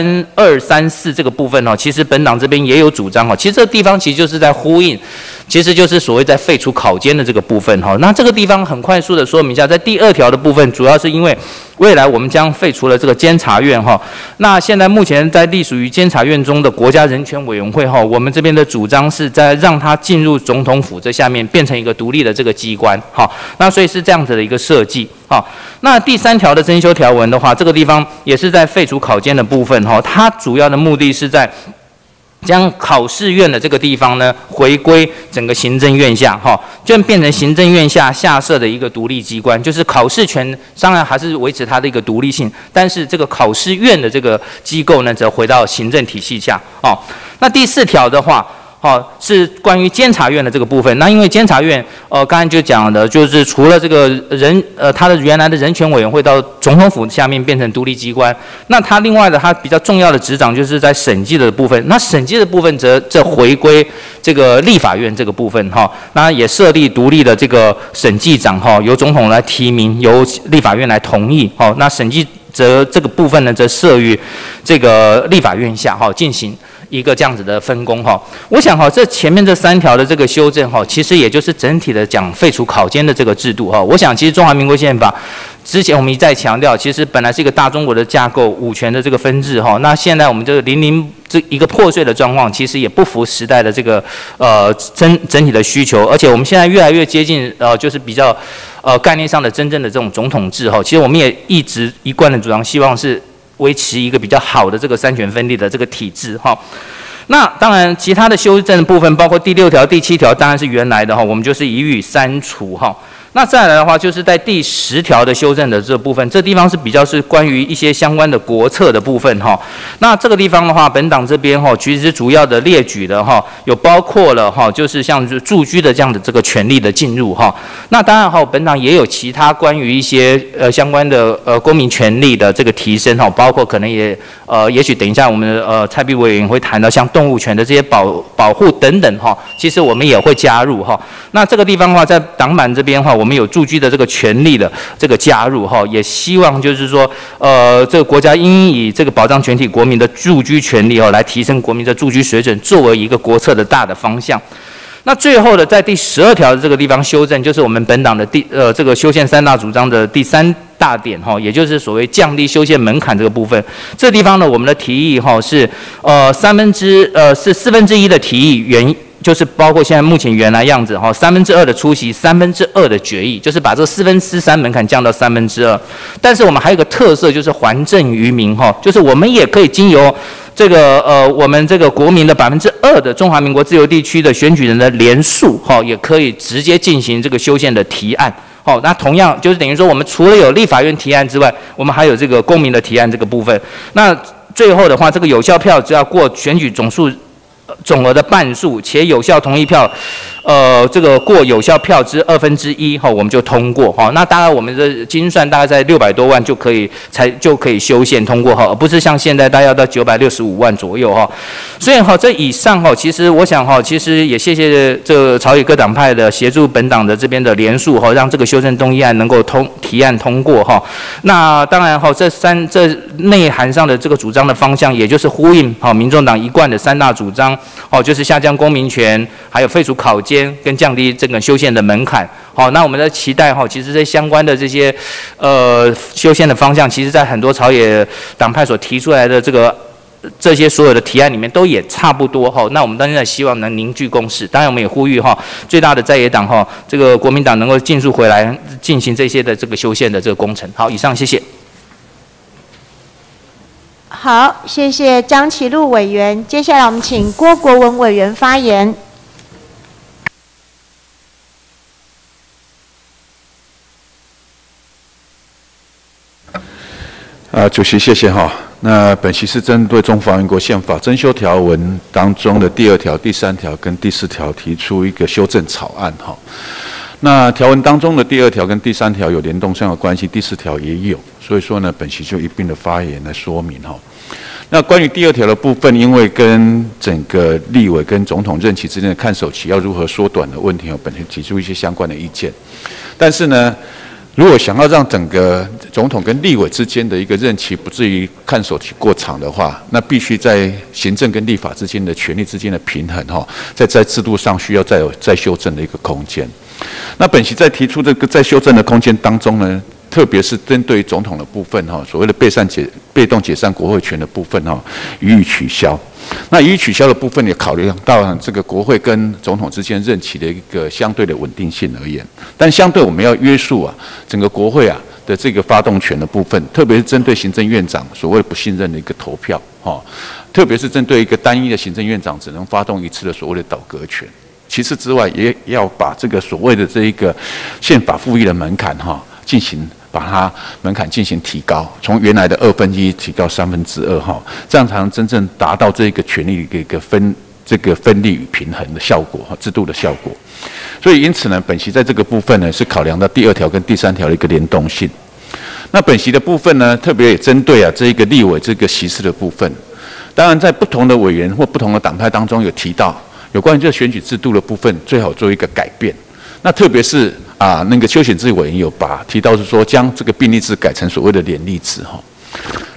2、3、4这个部分其实本党这边也有主张其实这个地方其实就是在呼应，其实就是所谓在废除考监的这个部分那这个地方很快速的说明一下，在第2条的部分，主要是因为未来我们将废除了这个监察院那现在目前在隶属于监察院中的国家人权委员会我们这边的主张是在让它进入总统府这下面变成一个独立的这个机关那所以是这样子的一个设计那第3条的增修条文的话，这个地方也是在废除考监的部分它主要的目的是在将考试院的这个地方呢，回归整个行政院下就变成行政院下设的一个独立机关，就是考试权当然还是维持它的一个独立性，但是这个考试院的这个机构呢，则回到行政体系下那第4条的话是关于监察院的这个部分。那因为监察院，刚才就讲的，就是除了这个他的原来的人权委员会到总统府下面变成独立机关，那他另外的他比较重要的职掌就是在审计的部分。那审计的部分则回归这个立法院这个部分那也设立独立的这个审计长由总统来提名，由立法院来同意那审计则这个部分呢，则设于这个立法院下进行。 一个这样子的分工哈。我想哈，这前面这3条的这个修正哈，其实也就是整体的讲废除考监的这个制度哈。我想其实中华民国宪法之前我们一再强调，其实本来是一个大中国的架构，5权的这个分治哈。那现在我们这个这一个破碎的状况，其实也不符时代的这个整体的需求，而且我们现在越来越接近就是比较概念上的真正的这种总统制哈。其实我们也一贯的主张，希望是维持一个比较好的这个3权分立的这个体制哈。那当然，其他的修正的部分，包括第6条、第7条，当然是原来的哈，我们就是一律删除哈。那再来的话，就是在第10条的修正的这部分，这地方是比较是关于一些相关的国策的部分哈。那这个地方的话，本党这边哈，其实主要的列举的哈，有包括了哈，就是像住居的这样的这个权利的进入哈。那当然哈，本党也有其他关于一些相关的公民权利的这个提升哈，包括可能也许等一下我们蔡壁委员会谈到像动物权的这些保护等等哈，其实我们也会加入哈。那这个地方的话，在党版这边哈，我们有住居的这个权利的这个加入哈，也希望就是说，这个国家应以这个保障全体国民的住居权利来提升国民的住居水准，作为一个国策的大的方向。那最后的在第12条的这个地方修正，就是我们本党的这个修宪3大主张的第3大点哈，也就是所谓降低修宪门槛这个部分。这地方呢，我们的提议哈是1/4的提议就是包括现在目前原来样子哈，2/3的出席，2/3的决议，就是把这个3/4门槛降到2/3。但是我们还有一个特色，就是还政于民哈，就是我们也可以经由这个我们这个国民的2%的中华民国自由地区的选举人的连数哈，也可以直接进行这个修宪的提案。好，那同样就是等于说，我们除了有立法院提案之外，我们还有这个公民的提案这个部分。那最后的话，这个有效票只要过选举总额的半数，且有效同意票，这个过有效票之1/2哈，我们就通过哈。那大概我们的精算大概在600多万就可以修宪通过哈，而不是像现在大概要到965万左右哈。所以哈，这以上哈，其实我想哈，其实也谢谢这个朝野各党派的协助，本党的这边的联署哈，让这个修正动议案能够提案通过哈。那当然哈，这内涵上的这个主张的方向，也就是呼应好民众党一贯的3大主张。就是下降公民权，还有废除考监跟降低这个修宪的门槛。好，那我们的期待其实这相关的这些修宪的方向，其实在很多朝野党派所提出来的这些所有的提案里面都也差不多哈。那我们当然希望能凝聚共识，当然我们也呼吁最大的在野党这个国民党能够尽速回来进行这些的这个修宪的这个工程。好，以上谢谢。 好，谢谢张其禄委员。接下来我们请郭国文委员发言。 主席谢谢哈。那本席是针对中华民国宪法增修条文当中的第2条、第3条跟第4条提出一个修正草案哈。那条文当中的第2条跟第3条有联动上的关系，第4条也有，所以说呢，本席就一并的发言来说明哈。那关于第2条的部分，因为跟整个立委跟总统任期之间的看守期要如何缩短的问题，本席提出一些相关的意见。但是呢，如果想要让整个总统跟立委之间的一个任期不至于看守期过长的话，那必须在行政跟立法之间的权力之间的平衡在制度上需要再修正的一个空间。那本席在提出这个再修正的空间当中呢，特别是针对总统的部分所谓的被动解散国会权的部分予以取消。那予以取消的部分也考虑到这个国会跟总统之间任期的一个相对的稳定性而言，但相对我们要约束整个国会的这个发动权的部分，特别是针对行政院长所谓不信任的一个投票特别是针对一个单一的行政院长只能发动1次的所谓的倒阁权。其次之外，也要把这个所谓的这一个宪法赋予的门槛进行把它门槛进行提高，从原来的1/2提高2/3这样才能真正达到这个权力的一个分立与平衡的效果制度的效果。所以因此呢，本席在这个部分呢是考量到第2条跟第3条的一个联动性。那本席的部分呢，特别也针对这一个立委这个席次的部分，当然在不同的委员或不同的党派当中有提到有关于这个选举制度的部分，最好做一个改变。那特别是那个邱显智委员有提到是说将这个并立制改成所谓的联立制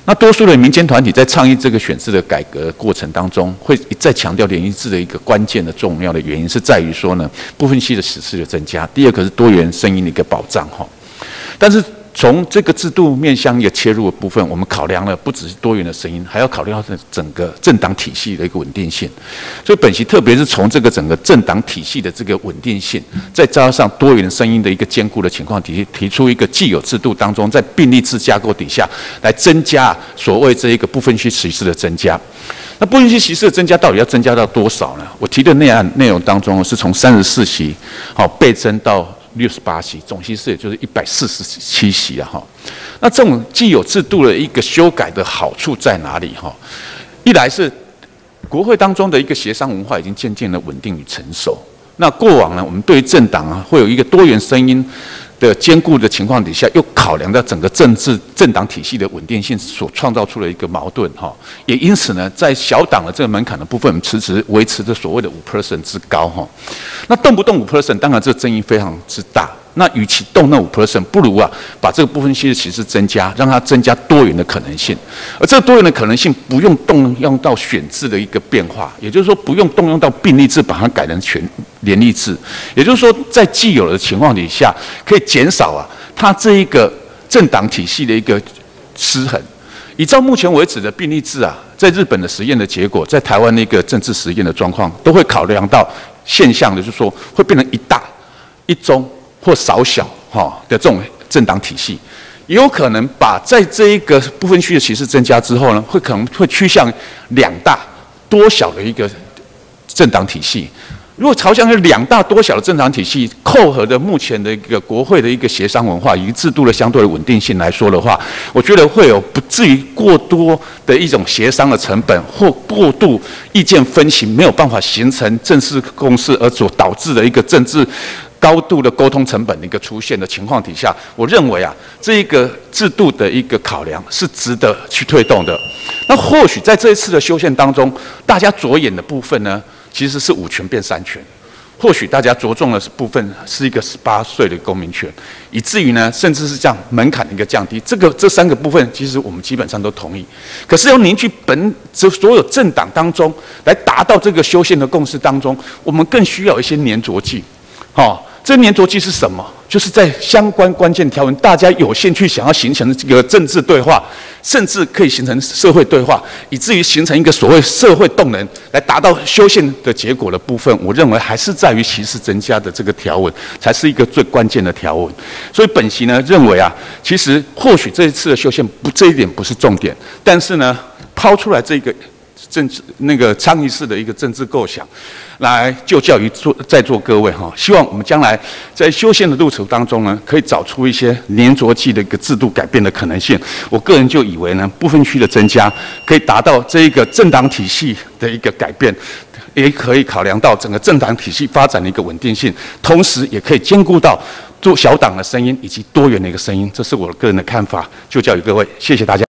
那多数的民间团体在倡议这个选制的改革过程当中，会一再强调联谊制的一个关键的重要的原因是在于说呢，不分区的实施的增加，第二个是多元声音的一个保障哈。但是从这个制度面向一个切入的部分，我们考量了不只是多元的声音，还要考虑到整个政党体系的一个稳定性。所以本席特别是从这个整个政党体系的这个稳定性，再加上多元声音的一个兼顾的情况，提出一个既有制度当中，在并立制架构底下来增加所谓这一个不分区席次的增加。那不分区席次的增加到底要增加到多少呢？我提的内容当中是从34席倍增到68席，总席次也就是147席了哈。那这种既有制度的一个修改的好处在哪里哈？一来是国会当中的一个协商文化已经渐渐的稳定与成熟。那过往呢，我们对于政党会有一个多元声音的兼顾的情况底下，又考量到整个政党体系的稳定性所创造出的一个矛盾哈。也因此呢，在小党的这个门槛的部分，我们迟迟维持着所谓的5% 之高哈。那动不动5%，当然这个争议非常之大。那与其动那5%，不如把这个不分区的席次增加，让它增加多元的可能性。而这个多元的可能性不用动用到选制的一个变化，也就是说不用动用到并立制把它改成联立制。也就是说，在既有的情况底下，可以减少它这一个政党体系的一个失衡。依照目前为止的并立制在日本的实验的结果，在台湾的一个政治实验的状况，都会考量到现象的，就是说会变成一大一中或少小的这种政党体系，也有可能把在这一个不分区的席次增加之后呢，可能会趋向两大多小的一个政党体系。如果朝向是两大多小的政党体系，扣合的目前的一个国会的一个协商文化以及制度的相对的稳定性来说的话，我觉得会有不至于过多的一种协商的成本，或过度意见分歧没有办法形成正式共识而所导致的一个政治高度的沟通成本的一个出现的情况底下，我认为这一个制度的一个考量是值得去推动的。那或许在这一次的修宪当中，大家着眼的部分呢，其实是5权变3权。或许大家着重的部分是一个18岁的公民权，以至于呢，甚至是这样门槛的一个降低。这3个部分，其实我们基本上都同意。可是要凝聚所有政党当中来达到这个修宪的共识当中，我们更需要一些粘着剂。这粘着剂是什么？就是在相关关键条文，大家有兴趣想要形成这个政治对话，甚至可以形成社会对话，以至于形成一个所谓社会动能，来达到修宪的结果的部分，我认为还是在于席次增加的这个条文，才是一个最关键的条文。所以本席呢认为其实或许这一次的修宪这一点不是重点，但是呢，抛出来这个政治倡议式的一个政治构想，来就教于在座各位希望我们将来在修宪的路途当中呢，可以找出一些粘着剂的一个制度改变的可能性。我个人就以为呢，不分区的增加可以达到这一个政党体系的一个改变，也可以考量到整个政党体系发展的一个稳定性，同时也可以兼顾到做小党的声音以及多元的一个声音。这是我个人的看法，就教于各位，谢谢大家。